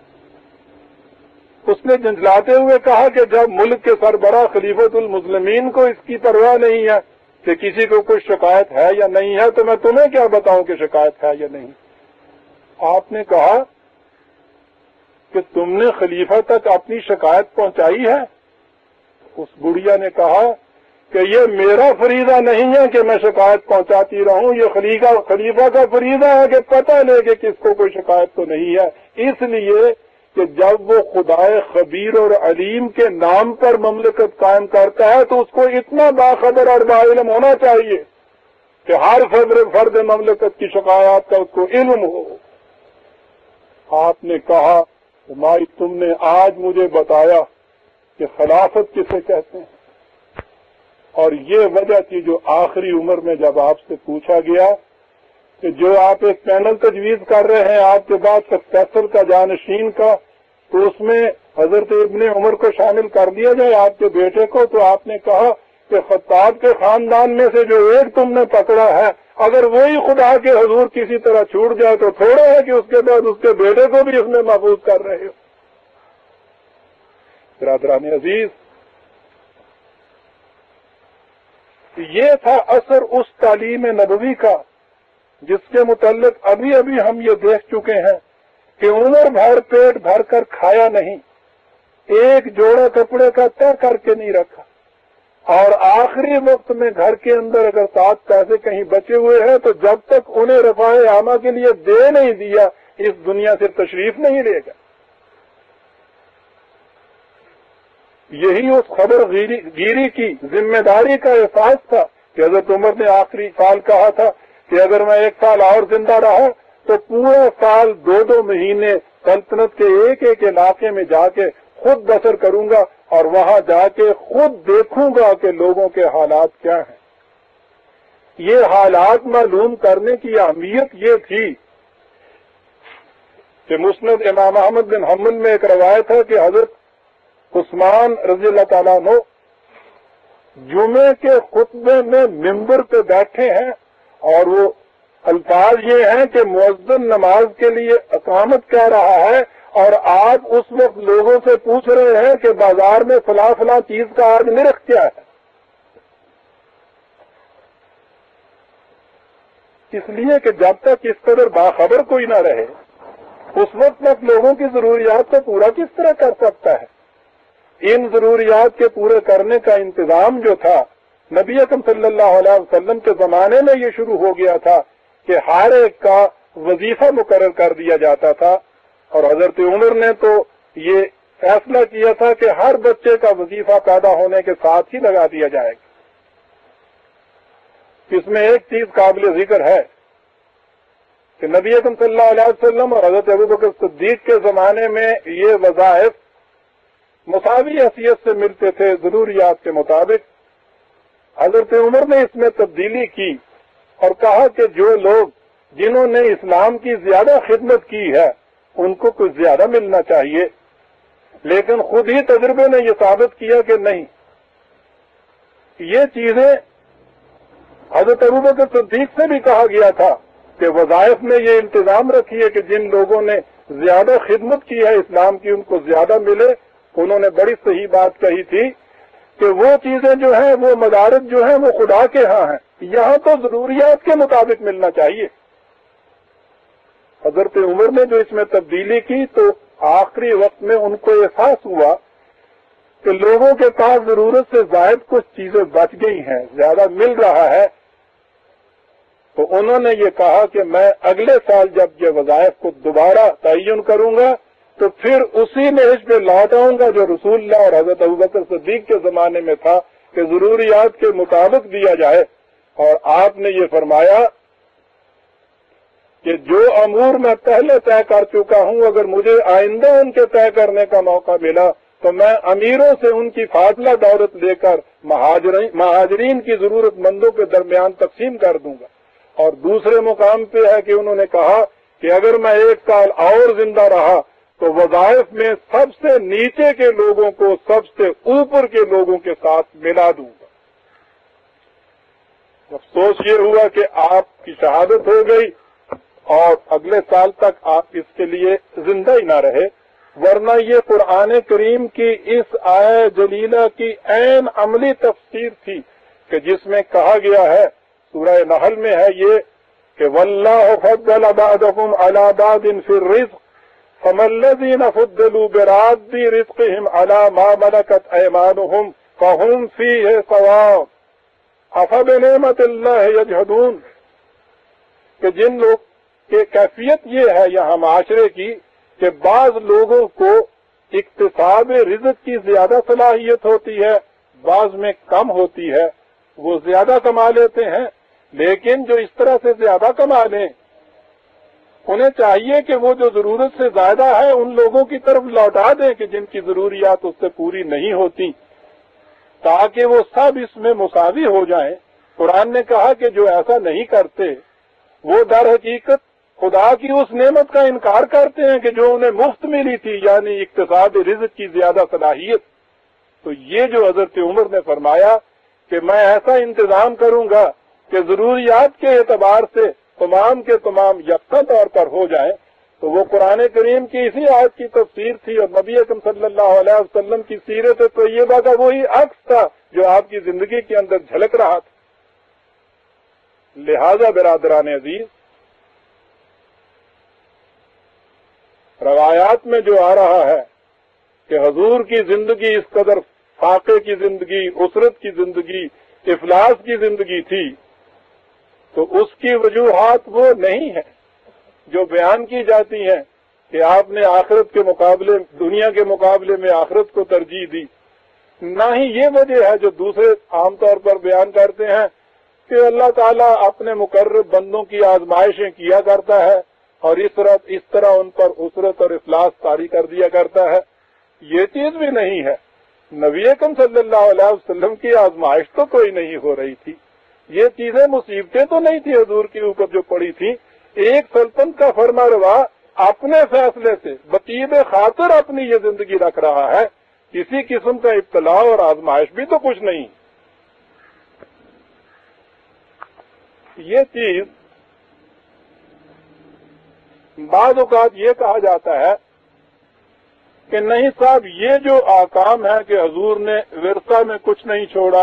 اس نے جھنجھلاتے ہوئے کہا کہ جب ملک کے سربراہ خلیفۃ المسلمین کو اس کی پرواہ نہیں ہے کہ کسی کو کوئی شکایت ہے یا نہیں ہے تو میں تمہیں کیا بتاؤں کہ شکایت ہے یا نہیں؟ آپ نے کہا کہ تم نے خلیفہ تک اپنی شکایت پہنچائی ہے؟ اس بڑھیا نے کہا کہ یہ میرا فریضہ نہیں ہے کہ میں شکایت پہنچاتی رہوں، یہ خلیفہ خلیفہ کا فریضہ ہے کہ پتہ لے کہ کس کو کوئی شکایت تو نہیں ہے، اس لیے کہ جب وہ خدائے خبیر اور علیم کے نام پر مملکت قائم کرتا ہے تو اس کو اتنا باخبر اور باعلم ہونا چاہیے کہ ہر فرد فرد مملکت کی شکایات کا اس کو علم ہو۔ آپ نے کہا بھائی تم نے آج مجھے بتایا کہ خلافت کسے کہتے ہیں، اور یہ وجہ تھی جو آخری عمر میں جب آپ سے پوچھا گیا کہ جو آپ ایک پینل تجویز کر رہے ہیں آپ کے بعد سکسیسر کا جانشین کا، تو اس میں حضرت ابن عمر کو شامل کر دیا جائے آپ کے بیٹے کو، تو آپ نے کہا کہ خطاب کے خاندان میں سے جو ایک تم نے پکڑا ہے اگر وہی خدا کے حضور کسی طرح چھوٹ جائے تو تھوڑا ہے کہ اس کے بعد اس کے بیٹے کو بھی اس میں محفوظ کر رہے ہو۔ برادران عزیز، یہ تھا اثر اس تعلیم نبوی کا جس کے متعلق ابھی ابھی ہم یہ دیکھ چکے ہیں کہ عمر بھر پیٹ بھر کر کھایا نہیں، ایک جوڑا کپڑے کا طے کر کے نہیں رکھا، اور آخری وقت میں گھر کے اندر اگر سات پیسے کہیں بچے ہوئے ہیں تو جب تک انہیں رفاع عامہ کے لیے دے نہیں دیا اس دنیا سے تشریف نہیں لے گا۔ یہی اس خبر گیری کی ذمہ داری کا احساس تھا کہ حضرت عمر نے آخری سال کہا تھا کہ اگر میں ایک سال اور زندہ رہا تو پورا سال دو دو مہینے سلطنت کے ایک ایک علاقے میں جا کے خود بسر کروں گا اور وہاں جا کے خود دیکھوں گا کہ لوگوں کے حالات کیا ہیں۔ یہ حالات معلوم کرنے کی اہمیت یہ تھی کہ مسند امام احمد بن حنبل میں ایک روایت ہے کہ حضرت عثمان رضی اللہ تعالیٰ عنہ جمعے کے خطبے میں ممبر پہ بیٹھے ہیں اور وہ الفاظ یہ ہیں کہ مؤذن نماز کے لیے اقامت کہہ رہا ہے اور آپ اس وقت لوگوں سے پوچھ رہے ہیں کہ بازار میں فلاں فلاں چیز کا آج نرخ کیا ہے۔ اس لیے کہ جب تک اس قدر باخبر کوئی نہ رہے اس وقت تک لوگوں کی ضروریات کو پورا کس طرح کر سکتا ہے؟ ان ضروریات کے پورے کرنے کا انتظام جو تھا نبی اکرم صلی اللہ علیہ وسلم کے زمانے میں یہ شروع ہو گیا تھا کہ ہر ایک کا وظیفہ مقرر کر دیا جاتا تھا، اور حضرت عمر نے تو یہ فیصلہ کیا تھا کہ ہر بچے کا وظیفہ پیدا ہونے کے ساتھ ہی لگا دیا جائے گا۔ اس میں ایک چیز قابل ذکر ہے کہ نبی اکرم صلی اللہ علیہ وسلم اور حضرت ابوبکر صدیق کے زمانے میں یہ وظائف مساوی حیثیت سے ملتے تھے ضروریات کے مطابق۔ حضرت عمر نے اس میں تبدیلی کی اور کہا کہ جو لوگ جنہوں نے اسلام کی زیادہ خدمت کی ہے ان کو کچھ زیادہ ملنا چاہیے، لیکن خود ہی تجربے نے یہ ثابت کیا کہ نہیں، یہ چیزیں حضرت ابوبکر صدیق سے بھی کہا گیا تھا کہ وظائف میں یہ انتظام رکھیے کہ جن لوگوں نے زیادہ خدمت کی ہے اسلام کی ان کو زیادہ ملے۔ انہوں نے بڑی صحیح بات کہی تھی کہ وہ چیزیں جو ہیں وہ مدارج جو ہیں وہ خدا کے ہاں ہیں، یہاں تو ضروریات کے مطابق ملنا چاہیے۔ حضرت عمر نے جو اس میں تبدیلی کی تو آخری وقت میں ان کو احساس ہوا کہ لوگوں کے پاس ضرورت سے زائد کچھ چیزیں بچ گئی ہیں، زیادہ مل رہا ہے، تو انہوں نے یہ کہا کہ میں اگلے سال جب یہ وظائف کو دوبارہ تعین کروں گا تو پھر اسی نہج پہ لوٹ آؤں گا جو رسول اللہ اور حضرت ابوبکر صدیق کے زمانے میں تھا کہ ضروریات کے مطابق دیا جائے۔ اور آپ نے یہ فرمایا کہ جو امور میں پہلے طے کر چکا ہوں اگر مجھے آئندہ ان کے طے کرنے کا موقع ملا تو میں امیروں سے ان کی فاضلہ دولت لے کر مہاجرین کی ضرورت مندوں کے درمیان تقسیم کر دوں گا۔ اور دوسرے مقام پہ ہے کہ انہوں نے کہا کہ اگر میں ایک سال اور زندہ رہا تو وظائف میں سب سے نیچے کے لوگوں کو سب سے اوپر کے لوگوں کے ساتھ ملا دوں گا۔ افسوس یہ ہوا کہ آپ کی شہادت ہو گئی اور اگلے سال تک آپ اس کے لیے زندہ ہی نہ رہے، ورنہ یہ قرآن کریم کی اس آیہ جلیلہ کی عین عملی تفسیر تھی کہ جس میں کہا گیا ہے، سورہ نحل میں ہے یہ کہ وَاللَّهُ فَضَّلَ بَعْضَكُمْ عَلَى بَعْضٍ فِي الرِّزْقِ فَمَا الَّذِينَ فُضِّلُوا بِرَادِّ رِزْقِهِمْ عَلَى مَا مَلَكَتْ أَيْمَانُهُمْ فَهُمْ فِيهِ سَوَاءٌ أَفَبِنِعْمَةِ اللَّهِ يَجْحَدُونَ کہ جن لوگ کی کیفیت یہ ہے یہاں معاشرے کی کہ بعض لوگوں کو اکتساب رزق کی زیادہ صلاحیت ہوتی ہے، بعض میں کم ہوتی ہے، وہ زیادہ کما لیتے ہیں، لیکن جو اس طرح سے زیادہ کما لیں انہیں چاہیے کہ وہ جو ضرورت سے زیادہ ہے ان لوگوں کی طرف لوٹا دیں کہ جن کی ضروریات اس سے پوری نہیں ہوتی، تاکہ وہ سب اس میں مساوی ہو جائیں۔ قرآن نے کہا کہ جو ایسا نہیں کرتے وہ در حقیقت خدا کی اس نعمت کا انکار کرتے ہیں کہ جو انہیں مفت ملی تھی، یعنی اقتصاد رزق کی زیادہ صلاحیت۔ تو یہ جو حضرت عمر نے فرمایا کہ میں ایسا انتظام کروں گا کہ ضروریات کے اعتبار سے تمام کے تمام یکساں طور پر ہو جائیں، تو وہ قرآن کریم کی اسی آیت کی تفسیر تھی اور نبی اکرم صلی اللہ علیہ وسلم کی سیرت طیبہ کا وہی عکس تھا جو آپ کی زندگی کے اندر جھلک رہا تھا۔ لہذا برادران عزیز، روایات میں جو آ رہا ہے کہ حضور کی زندگی اس قدر فاقے کی زندگی، اسرت کی زندگی، افلاس کی زندگی تھی، تو اس کی وجوہات وہ نہیں ہیں جو بیان کی جاتی ہیں کہ آپ نے آخرت کے مقابلے دنیا کے مقابلے میں آخرت کو ترجیح دی، نہ ہی یہ وجہ ہے جو دوسرے عام طور پر بیان کرتے ہیں کہ اللہ تعالیٰ اپنے مقرب بندوں کی آزمائشیں کیا کرتا ہے اور اس طرح اس طرح ان پر اسرت اور افلاس طاری کر دیا کرتا ہے۔ یہ چیز بھی نہیں ہے۔ نبی اکرم صلی اللہ علیہ وسلم کی آزمائش تو کوئی نہیں ہو رہی تھی، یہ چیزیں مصیبتیں تو نہیں تھی حضور کے اوپر جو پڑی تھی۔ ایک سلطنت کا فرما روا اپنے فیصلے سے بطیب خاطر اپنی یہ زندگی رکھ رہا ہے، کسی قسم کا ابتلاء اور آزمائش بھی تو کچھ نہیں۔ یہ چیز بعض اوقات یہ کہا جاتا ہے کہ نہیں صاحب، یہ جو آکام ہے کہ حضور نے ورثہ میں کچھ نہیں چھوڑا،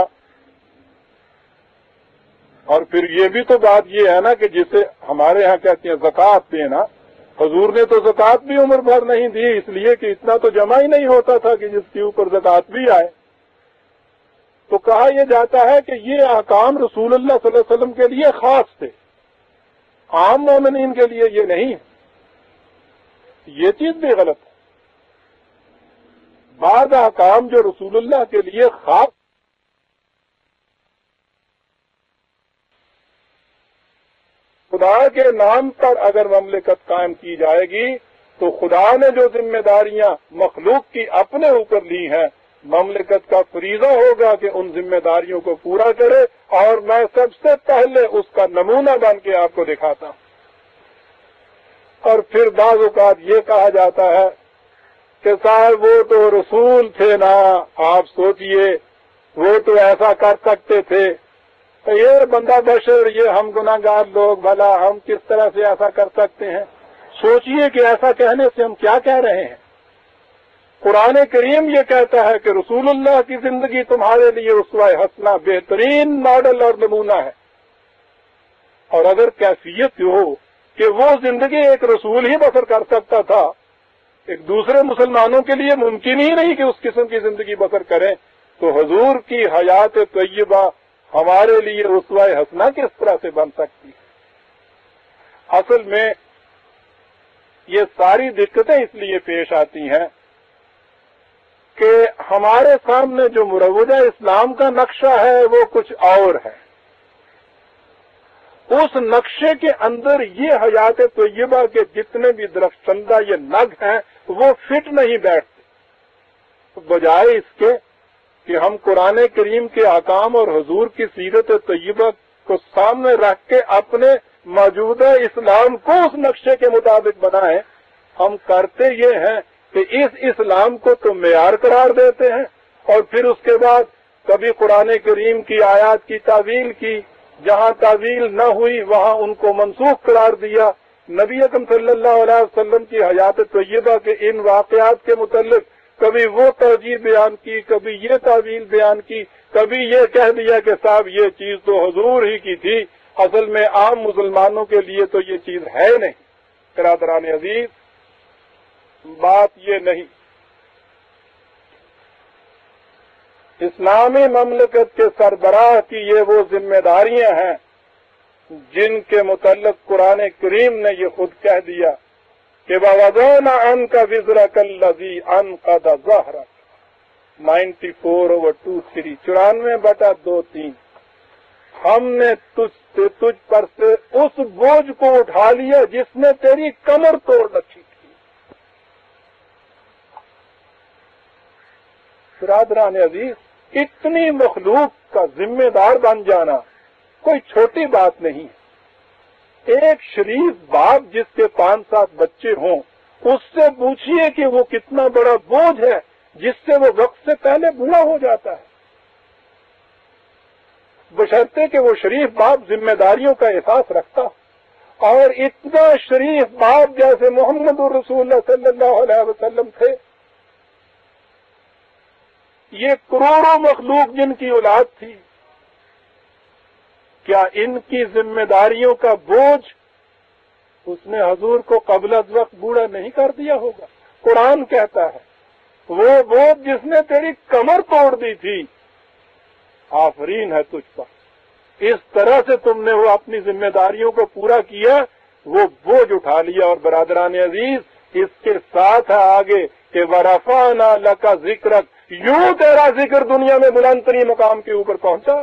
اور پھر یہ بھی تو بات یہ ہے نا کہ جسے ہمارے ہاں کہتے ہیں زکوٰۃ دینا، حضور نے تو زکوٰۃ بھی عمر بھر نہیں دی، اس لیے کہ اتنا تو جمع ہی نہیں ہوتا تھا کہ جس کے اوپر زکوٰۃ بھی آئے۔ تو کہا یہ جاتا ہے کہ یہ احکام رسول اللہ صلی اللہ علیہ وسلم کے لیے خاص تھے، عام مومنین کے لیے یہ نہیں ہے۔ یہ چیز بھی غلط ہے۔ بعض احکام جو رسول اللہ کے لیے خاص خدا کے نام پر اگر مملکت قائم کی جائے گی تو خدا نے جو ذمہ داریاں مخلوق کی اپنے اوپر لی ہیں، مملکت کا فریضہ ہوگا کہ ان ذمہ داریوں کو پورا کرے، اور میں سب سے پہلے اس کا نمونہ بن کے آپ کو دکھاتا ہوں۔ اور پھر بعض اوقات یہ کہا جاتا ہے کہ صاحب وہ تو رسول تھے نا، آپ سوچئے وہ تو ایسا کر سکتے تھے، یہ بندہ بشر، یہ ہم گناہ گار لوگ، بھلا ہم کس طرح سے ایسا کر سکتے ہیں؟ سوچئے کہ ایسا کہنے سے ہم کیا کہہ رہے ہیں۔ قرآن کریم یہ کہتا ہے کہ رسول اللہ کی زندگی تمہارے لیے اسوہ حسنہ، بہترین ماڈل اور نمونہ ہے۔ اور اگر کیفیت ہو کہ وہ زندگی ایک رسول ہی بسر کر سکتا تھا، ایک دوسرے مسلمانوں کے لیے ممکن ہی نہیں کہ اس قسم کی زندگی بسر کریں، تو حضور کی حیات طیبہ ہمارے لیے اسوہ حسنہ کس طرح سے بن سکتی ہے؟ اصل میں یہ ساری دقتیں اس لیے پیش آتی ہیں کہ ہمارے سامنے جو مروجہ اسلام کا نقشہ ہے وہ کچھ اور ہے۔ اس نقشے کے اندر یہ حیات طیبہ کے جتنے بھی درخشندہ یہ نگ ہیں وہ فٹ نہیں بیٹھتے، بجائے اس کے کہ ہم قرآن کریم کے احکام اور حضور کی سیرت طیبہ کو سامنے رکھ کے اپنے موجودہ اسلام کو اس نقشے کے مطابق بنائیں، ہم کرتے یہ ہیں کہ اس اسلام کو تو معیار قرار دیتے ہیں، اور پھر اس کے بعد کبھی قرآن کریم کی آیات کی تعویل کی، جہاں تعویل نہ ہوئی وہاں ان کو منسوخ قرار دیا، نبی اکرم صلی اللہ علیہ وسلم کی حیات طیبہ کے ان واقعات کے متعلق کبھی وہ ترجیح بیان کی، کبھی یہ تعویل بیان کی، کبھی یہ کہہ دیا کہ صاحب یہ چیز تو حضور ہی کی تھی، اصل میں عام مسلمانوں کے لیے تو یہ چیز ہے نہیں۔ برادران عزیز، بات یہ نہیں۔ اسلامی مملکت کے سربراہ کی یہ وہ ذمہ داریاں ہیں جن کے متعلق قرآن کریم نے یہ خود کہہ دیا کہ وَوَضَعْنَا عَنْكَ وِزْرَكَ الَّذِي أَنْقَضَ ظَهْرَكَ ninety four over two three چورانوے بٹا دو تین ہم نے تجھ سے تجھ پر سے اس بوجھ کو اٹھا لیا جس نے تیری کمر توڑ رکھی تھی۔ برادران عزیز، اتنی مخلوق کا ذمہ دار بن جانا کوئی چھوٹی بات نہیں ہے۔ ایک شریف باپ جس کے پانچ سات بچے ہوں، اس سے پوچھئے کہ وہ کتنا بڑا بوجھ ہے جس سے وہ وقت سے پہلے بوڑھا ہو جاتا ہے، بشرطے کہ وہ شریف باپ ذمہ داریوں کا احساس رکھتا ہو۔ اور اتنا شریف باپ جیسے محمد رسول اللہ صلی اللہ علیہ وسلم تھے، یہ کروڑوں مخلوق جن کی اولاد تھی، کیا ان کی ذمہ داریوں کا بوجھ اس نے حضور کو قبل از وقت بوڑھا نہیں کر دیا ہوگا؟ قرآن کہتا ہے وہ بوجھ جس نے تیری کمر توڑ دی تھی، آفرین ہے تجھ پر، اس طرح سے تم نے وہ اپنی ذمہ داریوں کو پورا کیا، وہ بوجھ اٹھا لیا۔ اور برادران عزیز، اس کے ساتھ ہے آگے کہ وَرَفَعْنَا لَكَ ذِكْرَكَ، یوں تیرا ذکر دنیا میں بلند ترین مقام کے اوپر پہنچا۔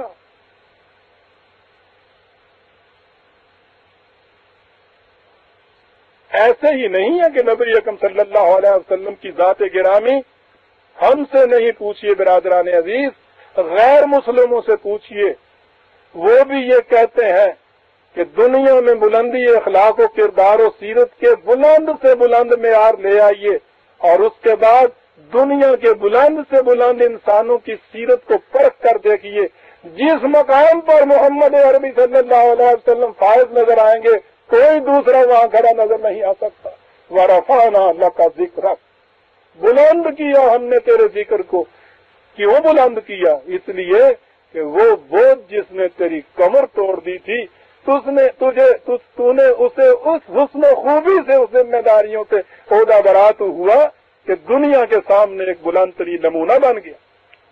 ایسے ہی نہیں ہے کہ نبی اکرم صلی اللہ علیہ وسلم کی ذات گرامی ہم سے نہیں پوچھئے برادران عزیز، غیر مسلموں سے پوچھئے، وہ بھی یہ کہتے ہیں کہ دنیا میں بلندی اخلاق و کردار و سیرت کے بلند سے بلند معیار لے آئیے، اور اس کے بعد دنیا کے بلند سے بلند انسانوں کی سیرت کو پرکھ کر دیکھیے، جس مقام پر محمد عربی صلی اللہ علیہ وسلم فائز نظر آئیں گے کوئی دوسرا وہاں کھڑا نظر نہیں آ سکتا۔ وَرَفَعْنَا لَكَ ذِكْرَكَ، بلند کیا ہم نے تیرے ذکر کو۔ کیوں بلند کیا؟ اس لیے کہ وہ بوجھ جس نے تیری کمر توڑ دی تھی، تُس نے تجھے تو نے اسے اس حسن و خوبی سے اس ذمہ داریوں سے عہدہ برات ہوا کہ دنیا کے سامنے ایک بلند ترین نمونہ بن گیا۔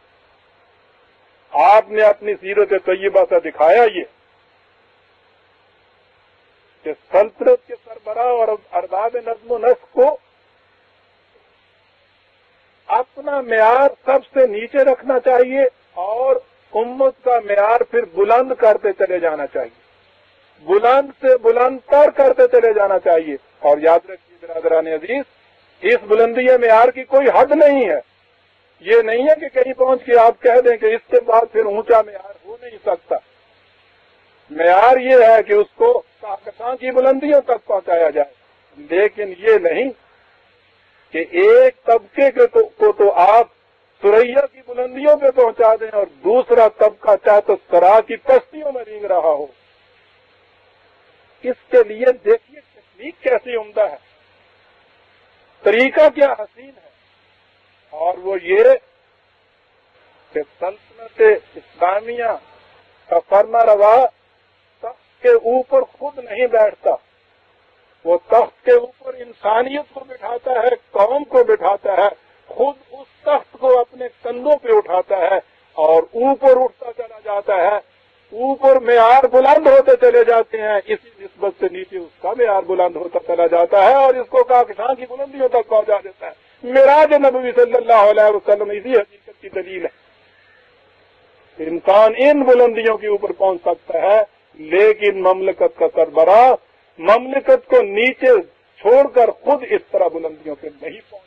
آپ نے اپنی سیرت طیبہ سے دکھایا یہ کہ سلطنت کے سربراہ اور ارباب نظم و نسق کو اپنا معیار سب سے نیچے رکھنا چاہیے اور امت کا معیار پھر بلند کرتے چلے جانا چاہیے، بلند سے بلند تر کرتے چلے جانا چاہیے۔ اور یاد رکھیے برادران عزیز، اس بلندی معیار کی کوئی حد نہیں ہے۔ یہ نہیں ہے کہ کہیں پہنچ کے آپ کہہ دیں کہ اس کے بعد پھر اونچا معیار ہو نہیں سکتا۔ معیار یہ ہے کہ اس کو کہکشاں کی بلندیوں تک پہنچایا جائے، لیکن یہ نہیں کہ ایک طبقے کو تو آپ سریا کی بلندیوں پہ پہنچا دیں اور دوسرا طبقہ چاہے تو سرا کی پستیوں میں رینگ رہا ہو۔ اس کے لیے دیکھیے تکنیک کیسی عمدہ ہے، طریقہ کیا حسین ہے، اور وہ یہ کہ سلطنت اسلامیہ کا فرما روا تخت کے اوپر خود نہیں بیٹھتا، وہ تخت کے اوپر انسانیت کو بٹھاتا ہے، قوم کو بٹھاتا ہے، خود اس تخت کو اپنے کندھوں پہ اٹھاتا ہے اور اوپر اٹھتا چلا جاتا ہے، اوپر معیار بلند ہوتے چلے جاتے ہیں، اسی نسبت سے نیچے اس کا معیار بلند ہوتا چلا جاتا ہے اور اس کو کہکشاں کی بلندیوں تک پہنچا دیتا ہے۔ معراج نبوی صلی اللہ علیہ وسلم اسی حقیقت کی دلیل ہے۔ انسان ان بلندیوں کے اوپر پہنچ سکتا ہے، لیکن مملکت کا سربراہ مملکت کو نیچے چھوڑ کر خود اس طرح بلندیوں پہ نہیں پہنچتا،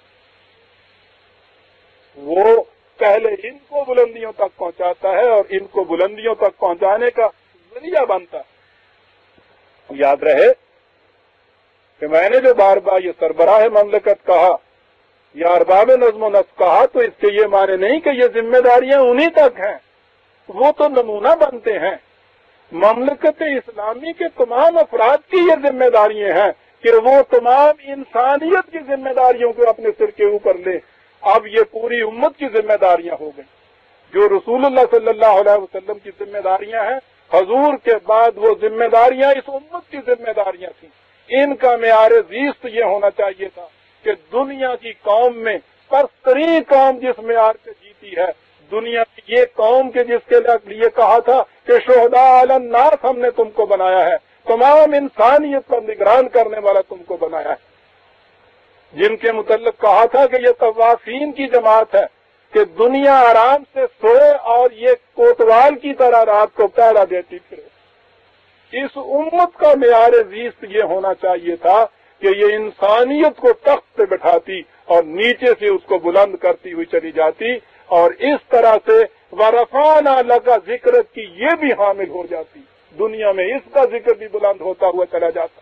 وہ پہلے ان کو بلندیوں تک پہنچاتا ہے اور ان کو بلندیوں تک پہنچانے کا ذریعہ بنتا ہے۔ یاد رہے کہ میں نے جو بار بار یہ سربراہ مملکت کہا یا ارباب نظم و نسق کہا تو اس کے یہ معنی نہیں کہ یہ ذمہ داریاں انہی تک ہیں، وہ تو نمونہ بنتے ہیں، مملکت اسلامی کے تمام افراد کی یہ ذمہ داریاں ہیں کہ وہ تمام انسانیت کی ذمہ داریوں کو اپنے سر کے اوپر لے. اب یہ پوری امت کی ذمہ داریاں ہو گئی. جو رسول اللہ صلی اللہ علیہ وسلم کی ذمہ داریاں ہیں، حضور کے بعد وہ ذمہ داریاں اس امت کی ذمہ داریاں تھیں. ان کا معیار زیست یہ ہونا چاہیے تھا کہ دنیا کی قوم میں پرترین قوم جس معیار سے جیتی ہے، دنیا کی یہ قوم کے جس کے لیے کہا تھا کہ شہداء علی الناس ہم نے تم کو بنایا ہے، تمام انسانیت پر نگران کرنے والا تم کو بنایا ہے، جن کے متعلق کہا تھا کہ یہ طوافین کی جماعت ہے کہ دنیا آرام سے سوئے اور یہ کوتوال کی طرح رات کو پہرا دیتی پھرے. اس امت کا معیار زیست یہ ہونا چاہیے تھا کہ یہ انسانیت کو تخت پہ بٹھاتی اور نیچے سے اس کو بلند کرتی ہوئی چلی جاتی، اور اس طرح سے وَرَفَعْنَا لَكَ ذِكْرَكَ کی یہ بھی حامل ہو جاتی، دنیا میں اس کا ذکر بھی بلند ہوتا ہوا چلا جاتا.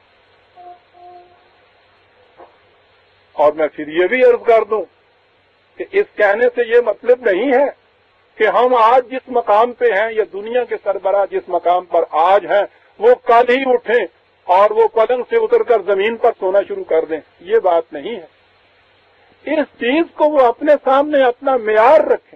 اور میں پھر یہ بھی عرض کر دوں کہ اس کہنے سے یہ مطلب نہیں ہے کہ ہم آج جس مقام پہ ہیں یا دنیا کے سربراہ جس مقام پر آج ہیں وہ کل ہی اٹھیں اور وہ پلنگ سے اتر کر زمین پر سونا شروع کر دیں. یہ بات نہیں ہے. اس چیز کو وہ اپنے سامنے اپنا معیار رکھیں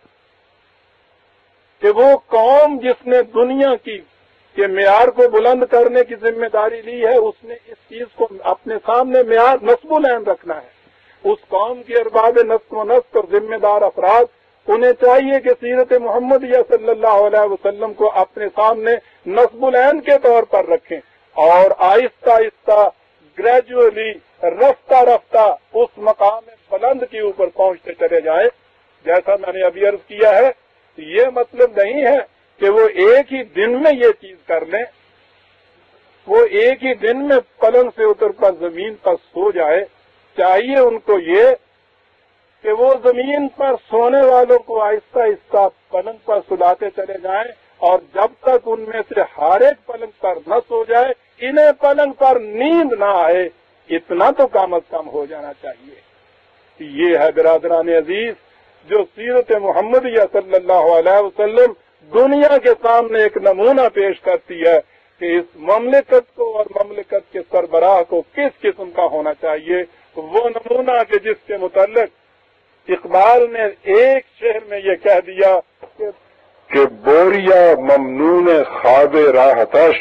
کہ وہ قوم جس نے دنیا کی کے معیار کو بلند کرنے کی ذمہ داری لی ہے، اس نے اس چیز کو اپنے سامنے معیار نصب العین رکھنا ہے. اس قوم کے ارباب نسق و نسق اور ذمہ دار افراد انہیں چاہیے کہ سیرت محمد یا صلی اللہ علیہ وسلم کو اپنے سامنے نصب العین کے طور پر رکھیں اور آہستہ آہستہ گریجولی رفتہ رفتہ اس مقام بلند کے اوپر پہنچتے چلے جائیں. جیسا میں نے ابھی عرض کیا ہے، یہ مطلب نہیں ہے کہ وہ ایک ہی دن میں یہ چیز کر لیں، وہ ایک ہی دن میں پلنگ سے اتر کر زمین پر سو جائے. چاہیے ان کو یہ کہ وہ زمین پر سونے والوں کو آہستہ آہستہ پلنگ پر سلاتے چلے جائیں، اور جب تک ان میں سے ہر ایک پلنگ پر نہ سو جائے، انہیں پلنگ پر نیند نہ آئے، اتنا تو کم از کم ہو جانا چاہیے. یہ ہے برادران عزیز جو سیرت محمدیہ صلی اللہ علیہ وسلم دنیا کے سامنے ایک نمونہ پیش کرتی ہے کہ اس مملکت کو اور مملکت کے سربراہ کو کس قسم کا ہونا چاہیے. وہ نمونہ کہ جس کے متعلق اقبال نے ایک شعر میں یہ کہہ دیا کہ بوریا ممنون خواب راہتش،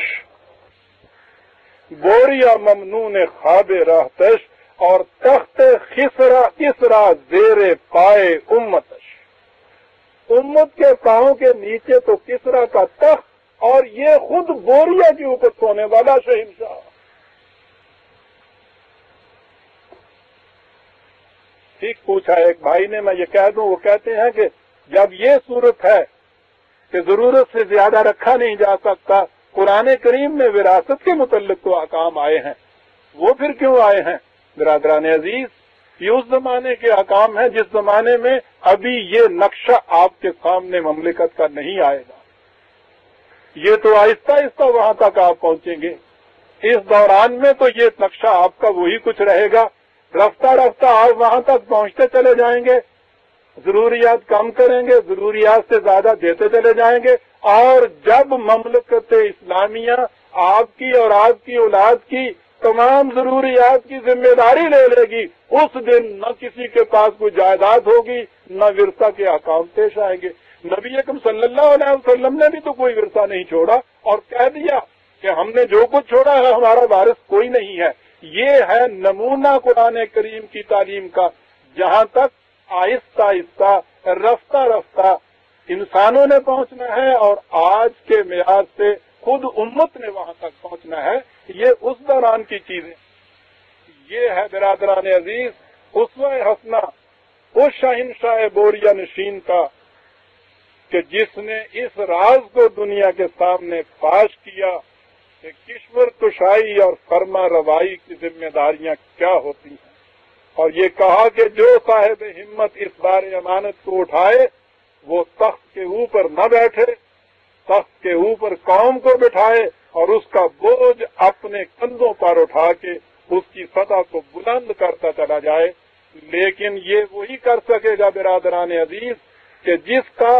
بوریا ممنون خواب راہتش اور تخت خسرا اسرا زیر پائے امتش. امت کے پاؤں کے نیچے تو کسرا کا تخت اور یہ خود بوریا کے اوپر سونے والا شہنشاہ. ٹھیک پوچھا ایک بھائی نے، میں یہ کہہ دوں، وہ کہتے ہیں کہ جب یہ صورت ہے کہ ضرورت سے زیادہ رکھا نہیں جا سکتا، قرآن کریم میں وراثت کے متعلق تو احکام آئے ہیں، وہ پھر کیوں آئے ہیں؟ برادران عزیز، یہ اس زمانے کے احکام ہیں جس زمانے میں ابھی یہ نقشہ آپ کے سامنے مملکت کا نہیں آئے گا. یہ تو آہستہ آہستہ وہاں تک آپ پہنچیں گے. اس دوران میں تو یہ نقشہ آپ کا وہی کچھ رہے گا. رفتہ رفتہ آپ وہاں تک پہنچتے چلے جائیں گے، ضروریات کم کریں گے، ضروریات سے زیادہ دیتے چلے جائیں گے، اور جب مملکت اسلامیہ آپ کی اور آپ کی اولاد کی تمام ضروریات کی ذمہ داری لے لے گی، اس دن نہ کسی کے پاس کوئی جائیداد ہوگی، نہ ورثہ کے احکام پیش آئیں گے. نبی اکرم صلی اللہ علیہ وسلم نے بھی تو کوئی ورثہ نہیں چھوڑا اور کہہ دیا کہ ہم نے جو کچھ چھوڑا ہے ہمارا وارث کوئی نہیں ہے. یہ ہے نمونہ قرآن کریم کی تعلیم کا، جہاں تک آہستہ آہستہ رفتہ رفتہ انسانوں نے پہنچنا ہے اور آج کے معیار سے خود امت نے وہاں تک پہنچنا ہے. یہ اس دوران کی چیزیں. یہ ہے برادران عزیز اسوہ حسنہ اس شہنشاہ بوریا نشین کا کہ جس نے اس راز کو دنیا کے سامنے فاش کیا کہ کشور کشائی اور فرما روائی کی ذمہ داریاں کیا ہوتی ہیں، اور یہ کہا کہ جو صاحب ہمت اس بار امانت کو اٹھائے وہ تخت کے اوپر نہ بیٹھے، تخت کے اوپر قوم کو بٹھائے اور اس کا بوجھ اپنے کندھوں پر اٹھا کے اس کی سطح کو بلند کرتا چلا جائے. لیکن یہ وہی کر سکے گا برادران عزیز کہ جس کا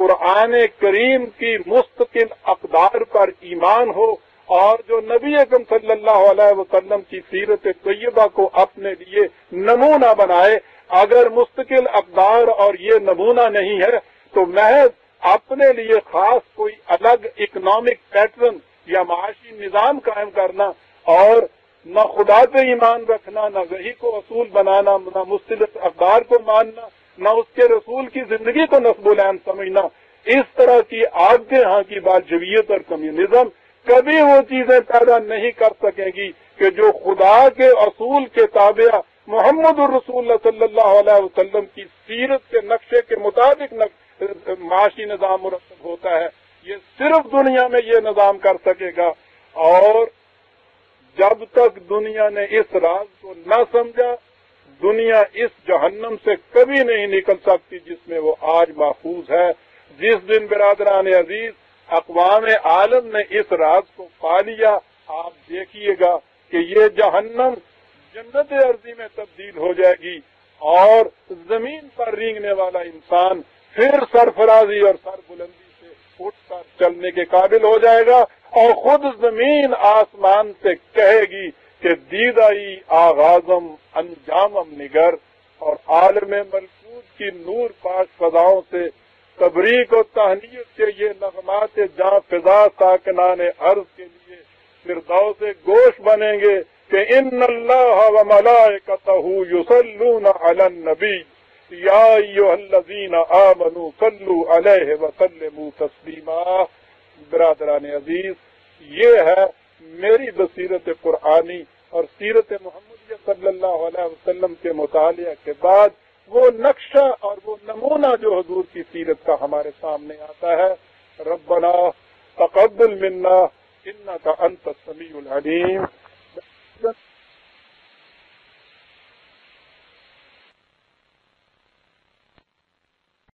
قرآن کریم کی مستقل اقدار پر ایمان ہو اور جو نبی اکرم صلی اللہ علیہ وسلم کی سیرت طیبہ کو اپنے لیے نمونہ بنائے. اگر مستقل اقدار اور یہ نمونہ نہیں ہے تو محض اپنے لیے خاص کوئی الگ اکنامک پیٹرن یا معاشی نظام قائم کرنا اور نہ خدا پہ ایمان رکھنا، نہ وحی کو اصول بنانا، نہ مستقل اقدار کو ماننا، نہ اس کے رسول کی زندگی کو نصب العین سمجھنا، اس طرح کی آگے ہاں کی باجویت اور کمیونزم کبھی وہ چیزیں پیدا نہیں کر سکیں گی کہ جو خدا کے اصول کے تابع محمد الرسول اللہ صلی اللہ علیہ وسلم کی سیرت کے نقشے کے مطابق معاشی نظام مرتب ہوتا ہے. یہ صرف دنیا میں یہ نظام کر سکے گا، اور جب تک دنیا نے اس راز کو نہ سمجھا دنیا اس جہنم سے کبھی نہیں نکل سکتی جس میں وہ آج محفوظ ہے. جس دن برادران عزیز اقوام عالم نے اس راز کو پا لیا، آپ دیکھیے گا کہ یہ جہنم جنت ارضی میں تبدیل ہو جائے گی اور زمین پر رینگنے والا انسان پھر سرفرازی اور سر بلندی سے اٹھ کر چلنے کے قابل ہو جائے گا، اور خود زمین آسمان سے کہے گی کہ دیدائی آغازم انجامم نگر، اور عالم ملکوت کی نور پاش فضاؤں سے تبریک و تہنیت کے یہ نغمات جاں فضا ساکنان عرض کے لیے فردوس گوش بنیں گے کہ ان اللہ و ملائکتہ یصلون علی النبی یا ایھا الذین آمنوا صلوا علیہ وسلموا تسلیما. برادران عزیز، یہ ہے میری بصیرت قرآنی اور سیرت محمدیہ صلی اللہ علیہ وسلم کے مطالعہ کے بعد وہ نقشہ اور وہ نمونہ جو حضور کی سیرت کا ہمارے سامنے آتا ہے. ربنا تقبل منا انک انت السمیع العلیم.